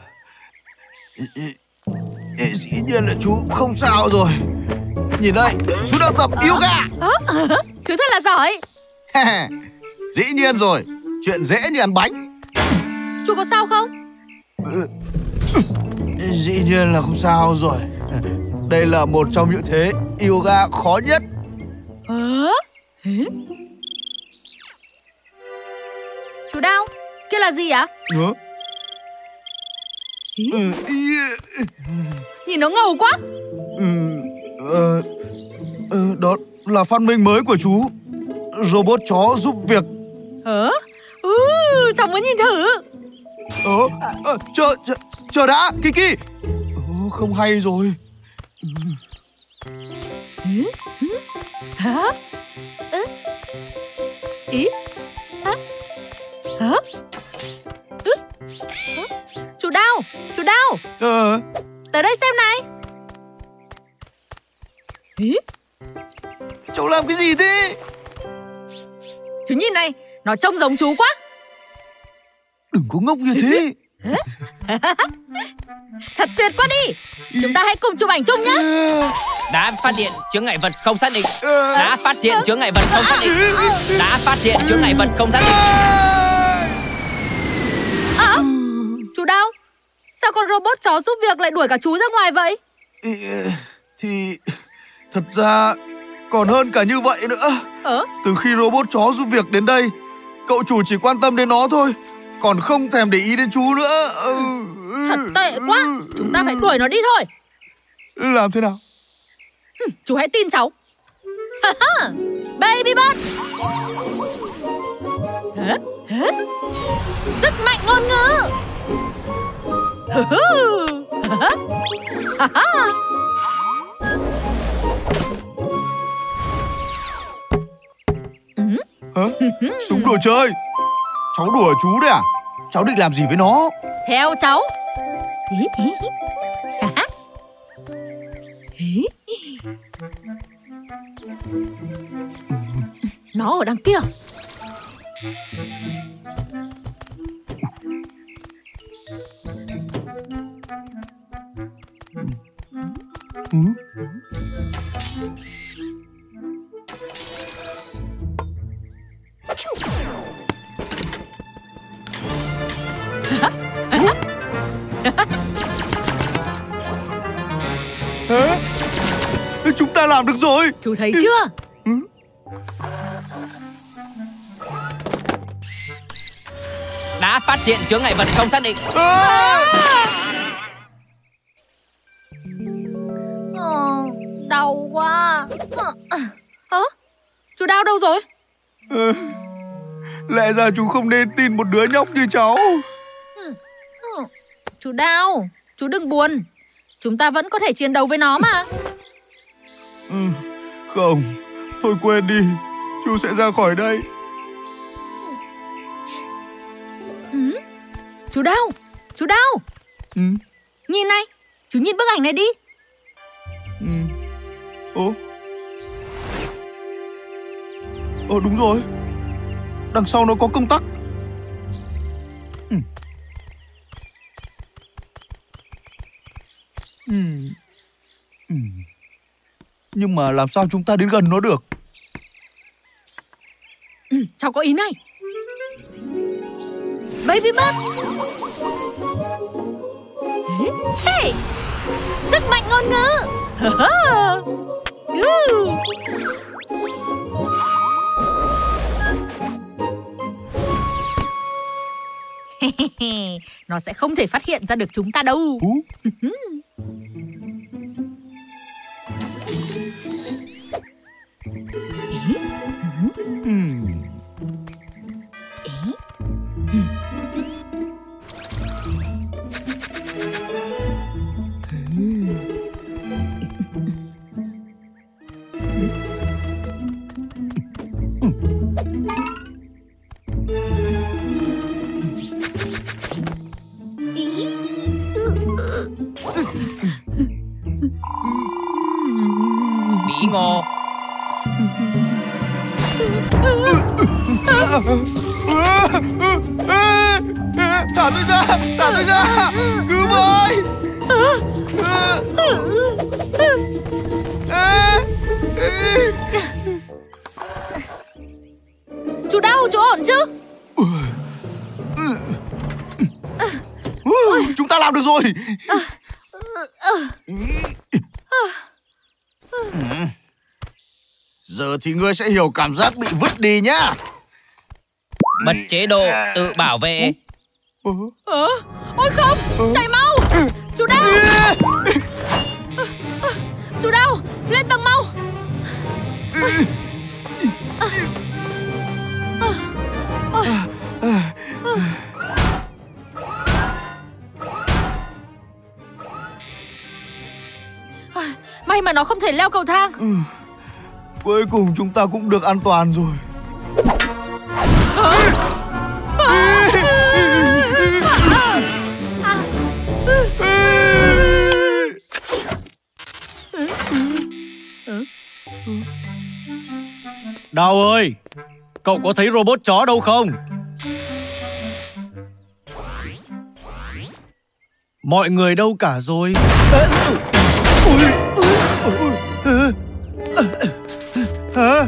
Dĩ nhiên là chú không sao rồi. Nhìn đây, chú đang tập yoga. Chú thật là giỏi. Dĩ nhiên rồi, chuyện dễ như ăn bánh. Chú có sao không? Dĩ nhiên là không sao rồi. Đây là một trong những thế yoga khó nhất. Chú Đao, kia là gì ạ? Nhìn nó ngầu quá. Đó là phát minh mới của chú. Robot chó giúp việc. Cháu muốn nhìn thử. Chờ đã, Kiki. Không hay rồi. Chú Đao. Tới đây xem này. Cháu làm cái gì thế? Chú nhìn này, nó trông giống chú quá. Đừng có ngốc như thế. Thật tuyệt quá đi. Chúng ta hãy cùng chụp ảnh chung nhé. Đã phát hiện chướng ngại vật không xác định. Đã phát hiện chướng ngại vật không xác định. Đã phát hiện chướng ngại vật không xác định. Chú Đao, sao con robot chó giúp việc lại đuổi cả chú ra ngoài vậy? Thì thật ra còn hơn cả như vậy nữa. Từ khi robot chó giúp việc đến đây, cậu chủ chỉ quan tâm đến nó thôi, còn không thèm để ý đến chú nữa. Thật tệ quá. Chúng ta phải đuổi nó đi thôi. Làm thế nào? Chú hãy tin cháu. Baby Bird. Sức mạnh ngôn ngữ. Súng đồ chơi. Cháu đùa chú đấy à? Cháu định làm gì với nó? Theo cháu. Nó ở đằng kia. Chúng ta làm được rồi. Chú thấy chưa? Đã phát hiện chướng ngại vật không xác định. Đau quá. Chú Đao đâu rồi? Lẽ ra chú không nên tin một đứa nhóc như cháu. Chú Đao, chú đừng buồn. Chúng ta vẫn có thể chiến đấu với nó mà. Không, thôi quên đi. Chú sẽ ra khỏi đây. Chú Đao. Nhìn này, chú nhìn bức ảnh này đi. Đúng rồi. Đằng sau nó có công tắc. Nhưng mà làm sao chúng ta đến gần nó được? Cháu có ý này. Baby Bird. Hey, sức mạnh ngôn ngữ. Nó sẽ không thể phát hiện ra được chúng ta đâu. Bí ngô. Thả tôi ra, cứu với. Chú Đao, chú ổn chứ? Chúng ta làm được rồi. Giờ thì ngươi sẽ hiểu cảm giác bị vứt đi nhá. Bật chế độ tự bảo vệ. Ôi không, chạy mau. Chú Đao. Chú Đao, lên tầng mau. May mà nó không thể leo cầu thang. Cuối cùng chúng ta cũng được an toàn rồi. Đào ơi, cậu có thấy robot chó đâu không? Mọi người đâu cả rồi? Hả?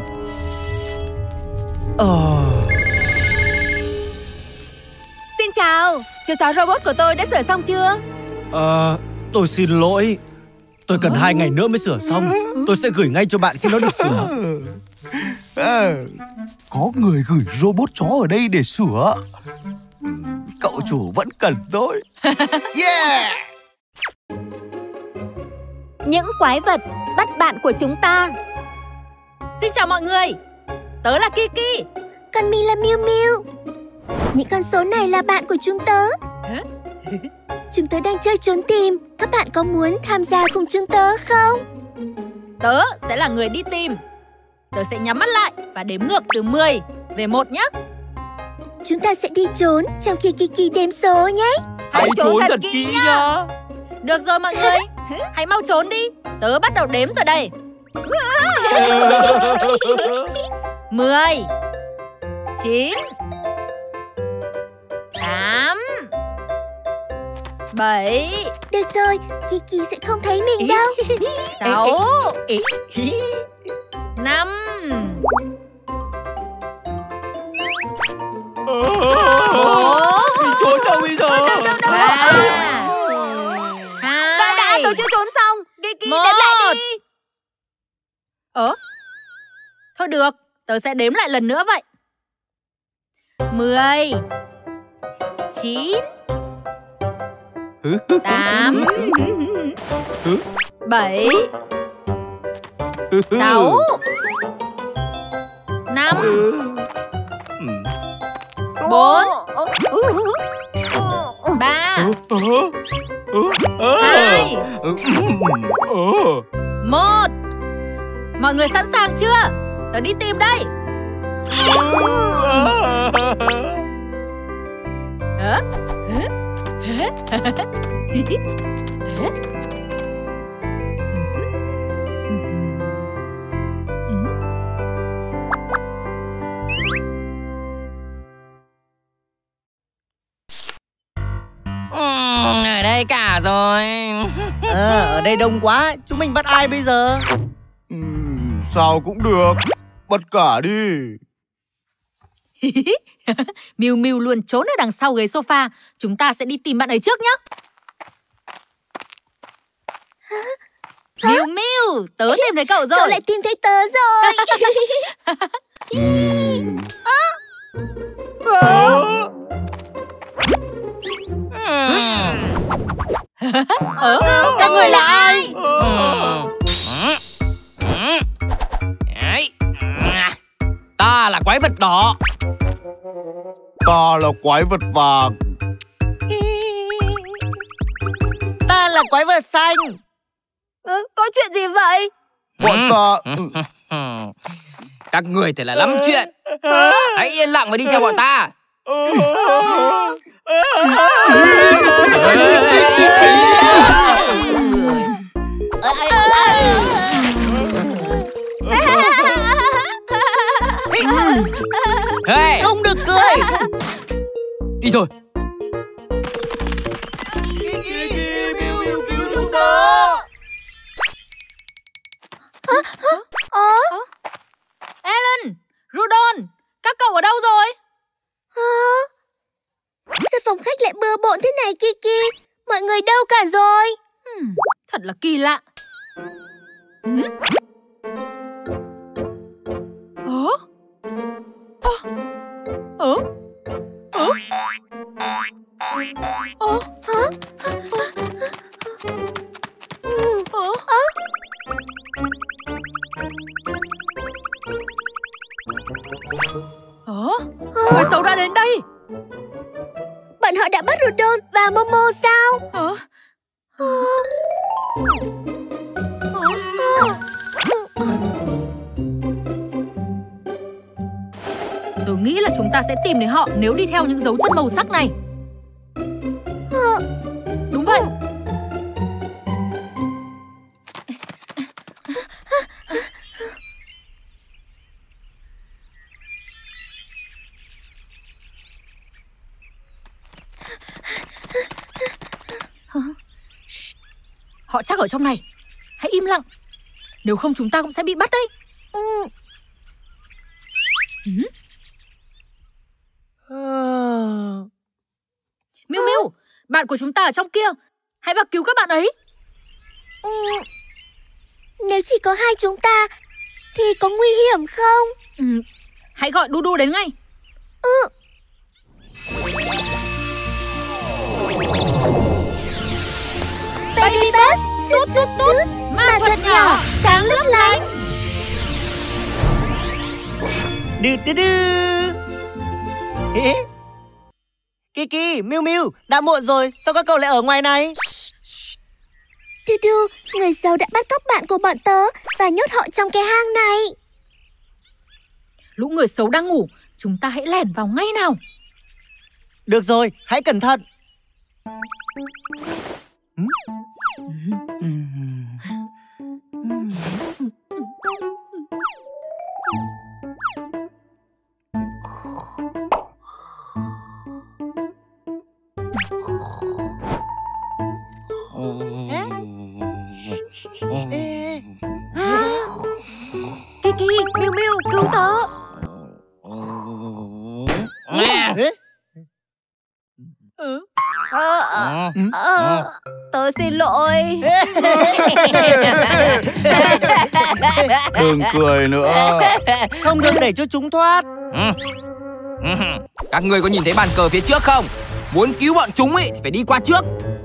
Xin chào, chú chó robot của tôi đã sửa xong chưa? Tôi xin lỗi. Tôi cần 2 ngày nữa mới sửa xong. Tôi sẽ gửi ngay cho bạn khi nó được sửa. Có người gửi robot chó ở đây để sửa. Cậu chủ vẫn cần tôi. Yeah! Những quái vật bắt bạn của chúng ta. Xin chào mọi người. Tớ là Kiki. Còn mình là Miu Miu. Những con số này là bạn của chúng tớ. Chúng tớ đang chơi trốn tìm. Các bạn có muốn tham gia cùng chúng tớ không? Tớ sẽ là người đi tìm. Tớ sẽ nhắm mắt lại và đếm ngược từ 10 về 1 nhé. Chúng ta sẽ đi trốn trong khi Kiki đếm số nhé. Hãy trốn thật kỹ nhá. Được rồi mọi người, hãy mau trốn đi. Tớ bắt đầu đếm rồi đây. 10 9 8 7. Được rồi, Kiki sẽ không thấy mình đâu. 6 5 Mình trốn đâu bây giờ? 3 2. Tôi chưa trốn xong. Kiki 1. đếm lại đi. Thôi được, tớ sẽ đếm lại lần nữa vậy. 10 9 8 7 6 5 4 3 2, 1. Mọi người sẵn sàng chưa? Tớ đi tìm đây. Ở đây cả rồi. Ở đây đông quá, chúng mình bắt ai bây giờ? Sao cũng được, bắt cả đi. Miu Miu luôn trốn ở đằng sau ghế sofa. Chúng ta sẽ đi tìm bạn ấy trước nhé. Miu Miu, tớ tìm thấy cậu rồi. Cậu lại tìm thấy tớ rồi. Các người là ai? Ta là quái vật đỏ. Ta là quái vật vàng. Ta là quái vật xanh. Có chuyện gì vậy? Bọn ta... Các người thật là lắm chuyện. Hãy yên lặng và đi theo bọn ta. Hey! Không được cười. Đi thôi. Cứu chúng tớ. Ellen, Rudolph, các cậu ở đâu rồi? Sao phòng khách lại bừa bộn thế này Kiki? Mọi người đâu cả rồi? Thật là kỳ lạ. Người xấu đã đến đây. Bọn họ đã bắt Rudolph và Momo sao? Tôi nghĩ là chúng ta sẽ tìm thấy họ nếu đi theo những dấu chân màu sắc này. Đúng vậy. Họ chắc ở trong này. Hãy im lặng. Nếu không chúng ta cũng sẽ bị bắt đấy. Miu Miu, bạn của chúng ta ở trong kia. Hãy vào cứu các bạn ấy. Nếu chỉ có hai chúng ta thì có nguy hiểm không? Hãy gọi Dudu đến ngay. Baby Bus, tút tút tút, ma thuật nhỏ, sáng lấp lánh. Kiki, Miu Miu, đã muộn rồi, sao các cậu lại ở ngoài này? Dudu, người xấu đã bắt cóc bạn của bọn tớ và nhốt họ trong cái hang này. Lũ người xấu đang ngủ, chúng ta hãy lẻn vào ngay nào. Được rồi, hãy cẩn thận. Kiki, Miu Miu, cứu tớ. Tớ xin lỗi. Đừng cười nữa. Không được để cho chúng thoát. Các người có nhìn thấy bàn cờ phía trước không? Muốn cứu bọn chúng ấy thì phải đi qua trước.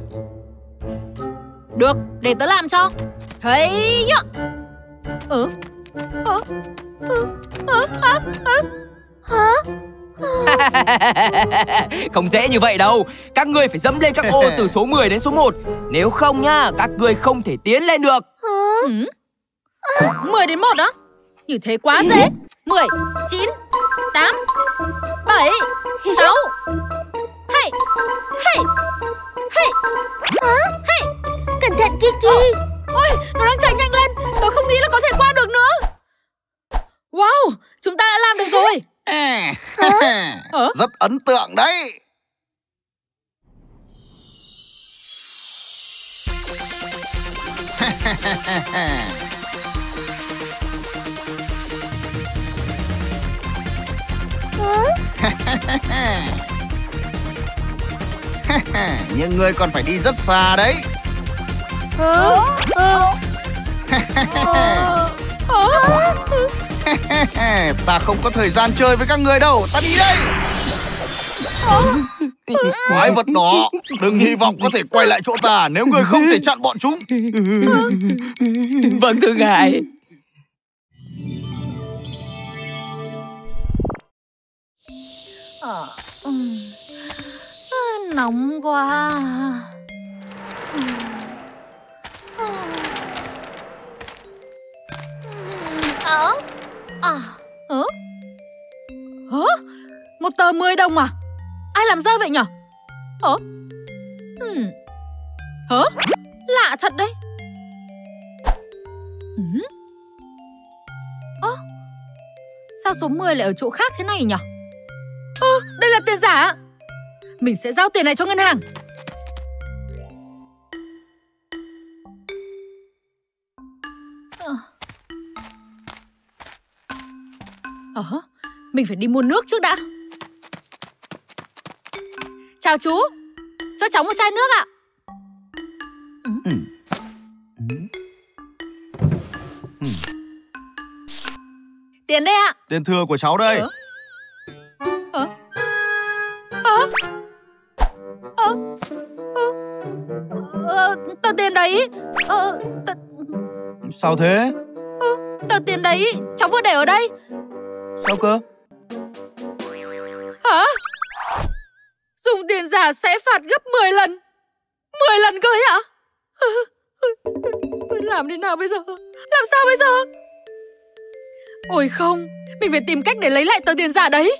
Được, để tớ làm cho. Thấy nhá. Hả? Không dễ như vậy đâu. Các ngươi phải dẫm lên các ô từ số 10 đến số 1. Nếu không nhá, các ngươi không thể tiến lên được. 10 đến 1 á? Như thế quá dễ. 10, 9, 8, 7, 6. Hey, hey, hey, hey. Cẩn thận Kiki. Ôi, nó đang chạy nhanh lên. Tôi không nghĩ là có thể qua được nữa. Wow, chúng ta đã làm được rồi. Rất ấn tượng đấy. Nhưng ngươi còn phải đi rất xa đấy. Ta không có thời gian chơi với các ngươi đâu. Ta đi đây. Quái vật đó, đừng hy vọng có thể quay lại chỗ ta nếu ngươi không thể chặn bọn chúng. Vâng thưa ngài. Nóng quá. Một tờ 10 đồng à? Ai làm rơi vậy nhở? Lạ thật đấy. Sao số 10 lại ở chỗ khác thế này nhở? Đây là tiền giả. Mình sẽ giao tiền này cho ngân hàng. Mình phải đi mua nước trước đã. Chào chú, cho cháu một chai nước ạ. Tiền đây ạ. Tiền thừa của cháu đây. Tờ tiền đấy. Sao thế? Tờ tiền đấy cháu vừa để ở đây. Sao cơ? Hả? Dùng tiền giả sẽ phạt gấp 10 lần. 10 lần cơ ấy ạ? Làm thế nào bây giờ? Làm sao bây giờ? Ôi không, mình phải tìm cách để lấy lại tờ tiền giả đấy.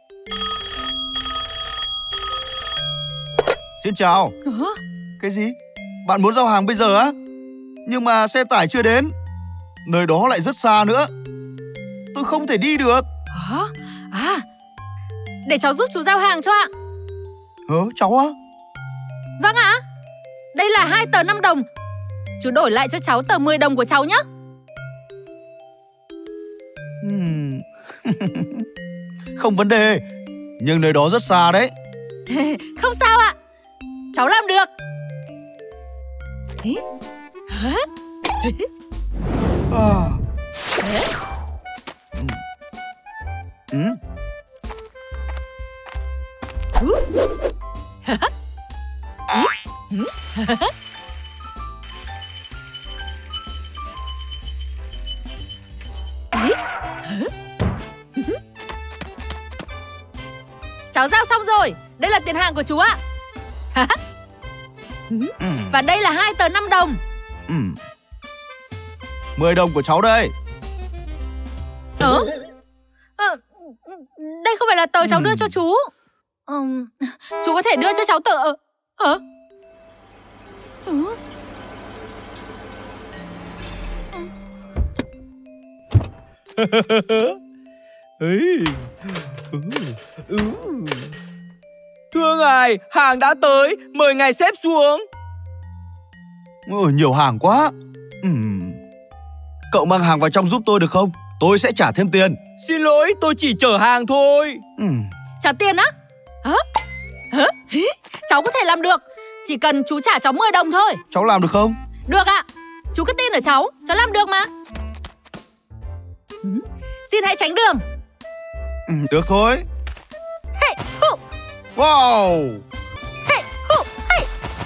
Xin chào. Cái gì? Bạn muốn giao hàng bây giờ á? Nhưng mà xe tải chưa đến. Nơi đó lại rất xa nữa. Tôi không thể đi được. Để cháu giúp chú giao hàng cho ạ. Cháu á? Vâng ạ. Đây là 2 tờ 5 đồng. Chú đổi lại cho cháu tờ 10 đồng của cháu nhé. Không vấn đề. Nhưng nơi đó rất xa đấy. Không sao ạ. Cháu làm được. Cháu giao xong rồi. Đây là tiền hàng của chú ạ. Và đây là 2 tờ 5 đồng. 10 đồng của cháu đây. Đây không phải là tờ cháu đưa cho chú. Chú có thể đưa cho cháu tờ. Thưa ngài, hàng đã tới. Mời ngài xếp xuống. Nhiều hàng quá. Cậu mang hàng vào trong giúp tôi được không? Tôi sẽ trả thêm tiền. Xin lỗi, tôi chỉ chở hàng thôi. Trả tiền á? Cháu có thể làm được. Chỉ cần chú trả cháu 10 đồng thôi. Cháu làm được không? Được ạ. Chú cứ tin ở cháu làm được mà. Xin hãy tránh đường. Được thôi. Hey, hụ. Wow. Hey, hụ, hey.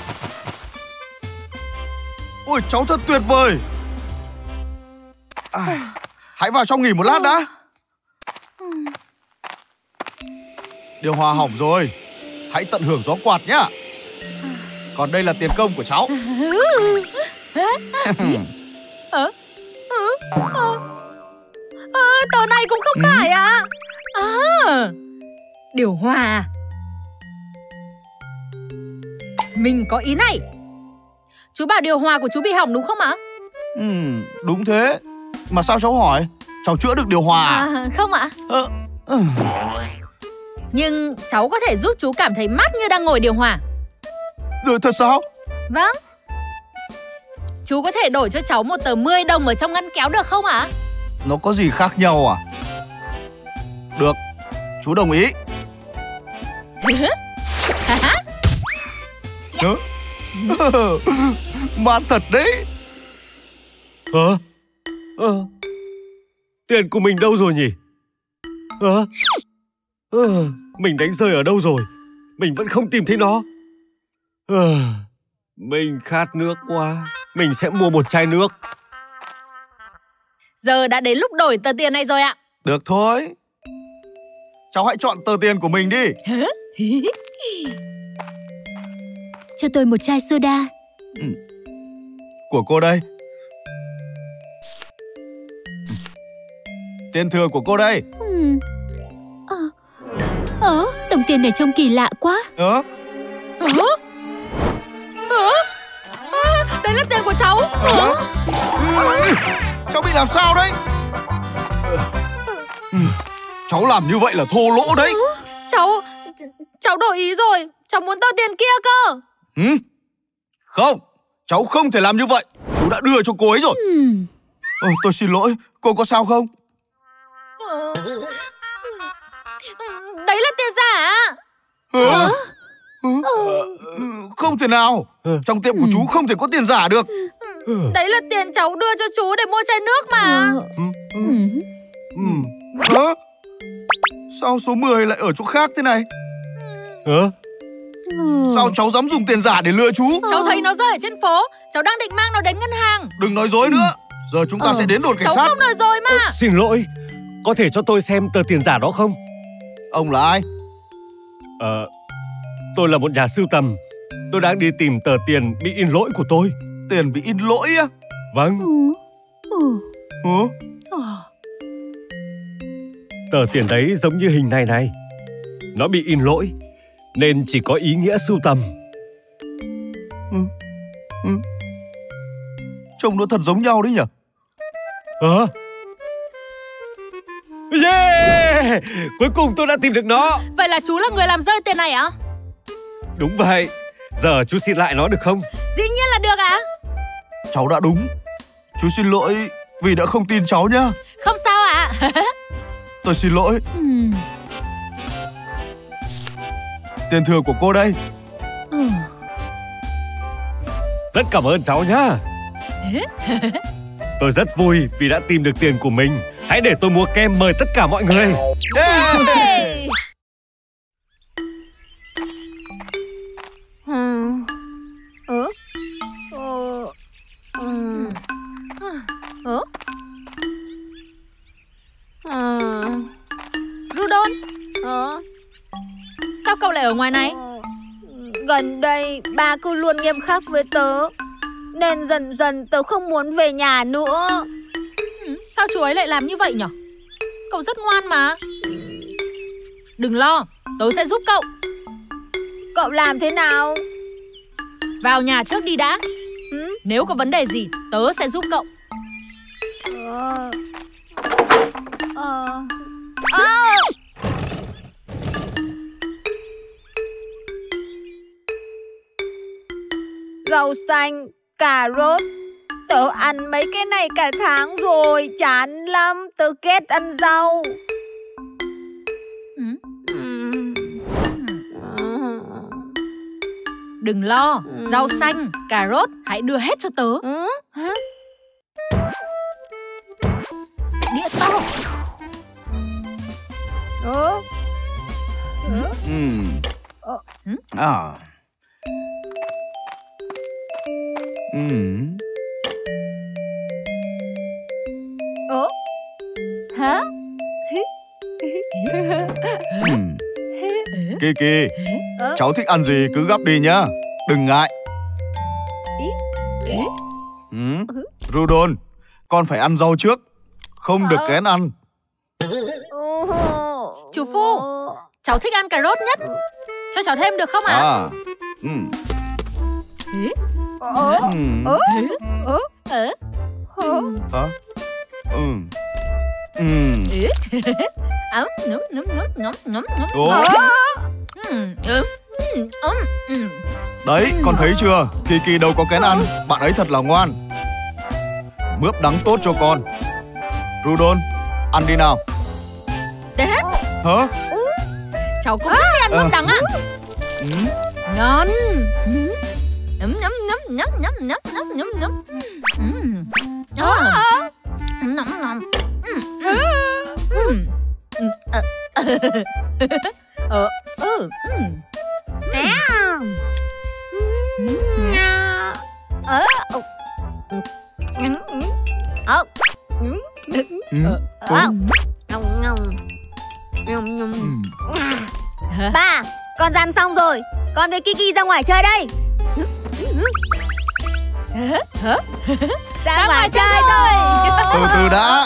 Ôi, cháu thật tuyệt vời. Hãy vào trong nghỉ một lát đã. Điều hòa hỏng rồi. Hãy tận hưởng gió quạt nhá. Còn đây là tiền công của cháu. Tờ này cũng không phải à? Điều hòa. Mình có ý này. Chú bảo điều hòa của chú bị hỏng đúng không ạ? Đúng thế. Mà sao cháu hỏi? Cháu chữa được điều hòa à? Không ạ. Nhưng cháu có thể giúp chú cảm thấy mát như đang ngồi điều hòa. Thật sao? Vâng. Chú có thể đổi cho cháu một tờ 10 đồng ở trong ngăn kéo được không ạ? Nó có gì khác nhau à? Được, chú đồng ý. Mát thật đấy. Tiền của mình đâu rồi nhỉ? Mình đánh rơi ở đâu rồi? Mình vẫn không tìm thấy nó. Mình khát nước quá. Mình sẽ mua một chai nước. Giờ đã đến lúc đổi tờ tiền này rồi ạ. Được thôi. Cháu hãy chọn tờ tiền của mình đi. Cho tôi một chai soda. Của cô đây. Tiền thừa của cô đây. Đồng tiền này trông kỳ lạ quá. Đấy là tiền của cháu. Cháu bị làm sao đấy? Cháu làm như vậy là thô lỗ đấy. Cháu đổi ý rồi. Cháu muốn tờ tiền kia cơ. Không, cháu không thể làm như vậy. Chú đã đưa cho cô ấy rồi. Tôi xin lỗi. Cô có sao không? Đấy là tiền giả. Không thể nào. Trong tiệm của chú không thể có tiền giả được. Đấy là tiền cháu đưa cho chú để mua chai nước mà. Sao số 10 lại ở chỗ khác thế này? Sao cháu dám dùng tiền giả để lừa chú? Cháu thấy nó rơi ở trên phố. Cháu đang định mang nó đến ngân hàng. Đừng nói dối nữa. Giờ chúng ta sẽ đến đồn cảnh sát. Cháu không nói dối mà. Xin lỗi. Có thể cho tôi xem tờ tiền giả đó không? Ông là ai? Tôi là một nhà sưu tầm. Tôi đang đi tìm tờ tiền bị in lỗi của tôi. Tiền bị in lỗi á? Vâng. Tờ tiền đấy giống như hình này này. Nó bị in lỗi nên chỉ có ý nghĩa sưu tầm. Trông nó thật giống nhau đấy nhỉ? Yeah! Cuối cùng tôi đã tìm được nó. Vậy là chú là người làm rơi tiền này ạ? Đúng vậy. Giờ chú xin lại nó được không? Dĩ nhiên là được ạ. Cháu đã đúng. Chú xin lỗi vì đã không tin cháu nhá. Không sao ạ. Tôi xin lỗi. Tiền thừa của cô đây. Rất cảm ơn cháu nhá. Tôi rất vui vì đã tìm được tiền của mình. Hãy để tôi mua kem mời tất cả mọi người. Rudolph, sao cậu lại ở ngoài này? Gần đây ba cứ luôn nghiêm khắc với tớ, nên dần dần tớ không muốn về nhà nữa. Sao chú ấy lại làm như vậy nhở? Cậu rất ngoan mà. Đừng lo, tớ sẽ giúp cậu. Cậu làm thế nào? Vào nhà trước đi đã. Nếu có vấn đề gì, tớ sẽ giúp cậu. Rau xanh, cà rốt. Tớ ăn mấy cái này cả tháng rồi, chán lắm. Tớ ghét ăn rau. Đừng lo, rau xanh, cà rốt hãy đưa hết cho tớ. Đĩa to. Hả? Kiki, cháu thích ăn gì cứ gắp đi nhá, đừng ngại. Rudolph, con phải ăn rau trước, không được kén ăn. Chủ phu, cháu thích ăn cà rốt nhất, cho cháu thêm được không ạ? Đấy, con thấy chưa? Kiki đâu có kén ăn, bạn ấy thật là ngoan. Mướp đắng tốt cho con. Rudolph, ăn đi nào. Hả? Cháu cũng thích ăn mướp đắng ạ. Ngon. Nấm nấm nấm nấm nấm nấm nấm nấm nấm. Nấm nấm. Ba, con ăn xong rồi, con với Kiki ra ngoài chơi đây. Ra ngoài chơi rồi. Từ từ đã.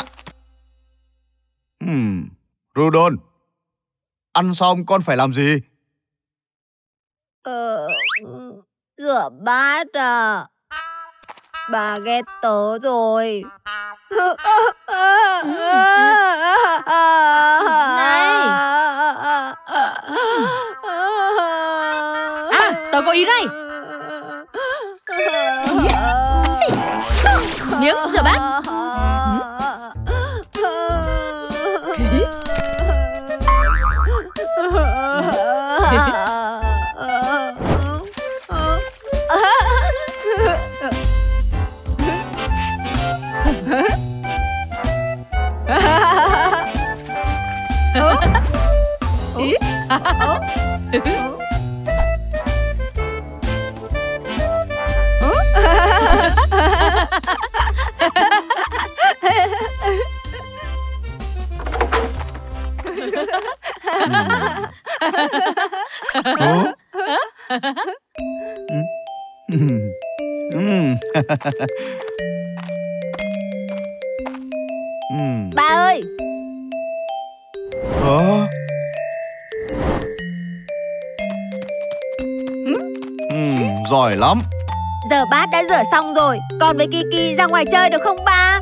Rudolph, ăn xong con phải làm gì? Rửa bát à. Bà ghét tớ rồi. Này. Tớ có ý này. Miếng rửa bát. Ba ơi. Giỏi lắm. Giờ bát đã rửa xong rồi, con với Kiki ra ngoài chơi được không ba?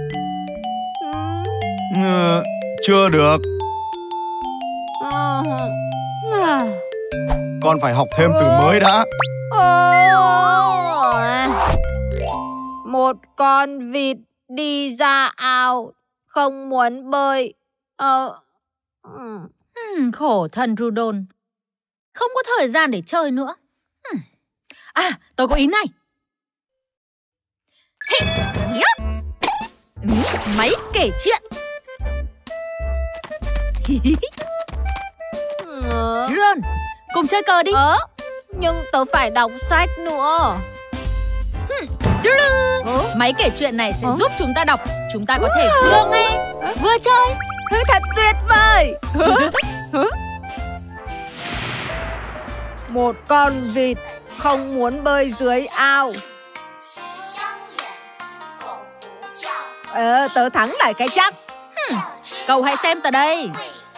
Chưa được. Con phải học thêm từ mới đã. Một con vịt đi ra ao, không muốn bơi. Khổ thân Rudolph, không có thời gian để chơi nữa. Tôi có ý này. Máy kể chuyện. Rudolph, cùng chơi cờ đi. Nhưng tớ phải đọc sách nữa. Máy kể chuyện này sẽ giúp chúng ta đọc. Chúng ta có thể vừa nghe vừa chơi. Thật tuyệt vời. Một con vịt không muốn bơi dưới ao. Tớ thắng lại cái chắc. Cậu hãy xem tờ đây.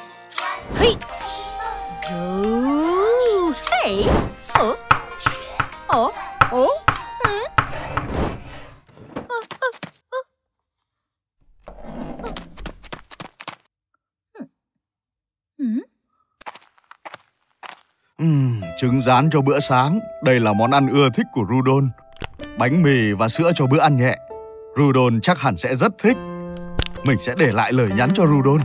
Trứng rán cho bữa sáng. Đây là món ăn ưa thích của Rudolph. Bánh mì và sữa cho bữa ăn nhẹ. Rudolph chắc hẳn sẽ rất thích. Mình sẽ để lại lời nhắn cho Rudolph.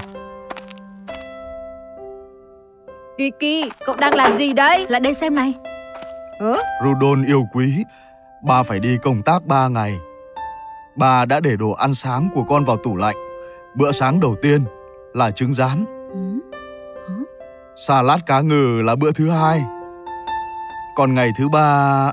Kiki, cậu đang làm gì đấy? Lại đây xem này. Rudolph yêu quý, ba phải đi công tác 3 ngày. Ba đã để đồ ăn sáng của con vào tủ lạnh. Bữa sáng đầu tiên là trứng rán. Salad cá ngừ là bữa thứ 2. Còn ngày thứ 3...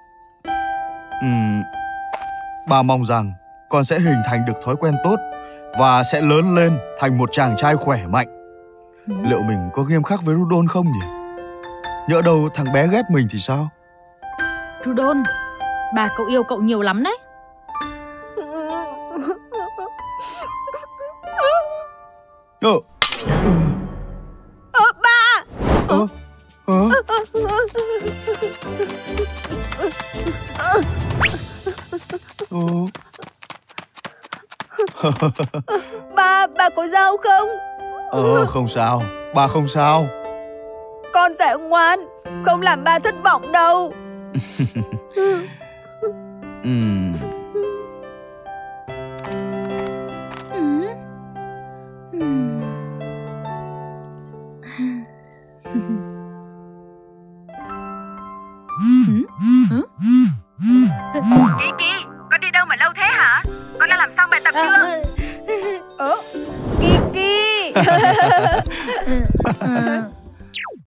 Ba mong rằng con sẽ hình thành được thói quen tốt và sẽ lớn lên thành một chàng trai khỏe mạnh. Liệu mình có nghiêm khắc với Rudolph không nhỉ? Nhỡ đâu thằng bé ghét mình thì sao? Rudolph, bà cậu yêu cậu nhiều lắm đấy. Ba. Ba có sao không? Không sao, ba không sao. Con sẽ ngoan, không làm ba thất vọng đâu. Kiki, con đi đâu mà lâu thế hả? Con đã làm xong bài tập chưa? Kiki.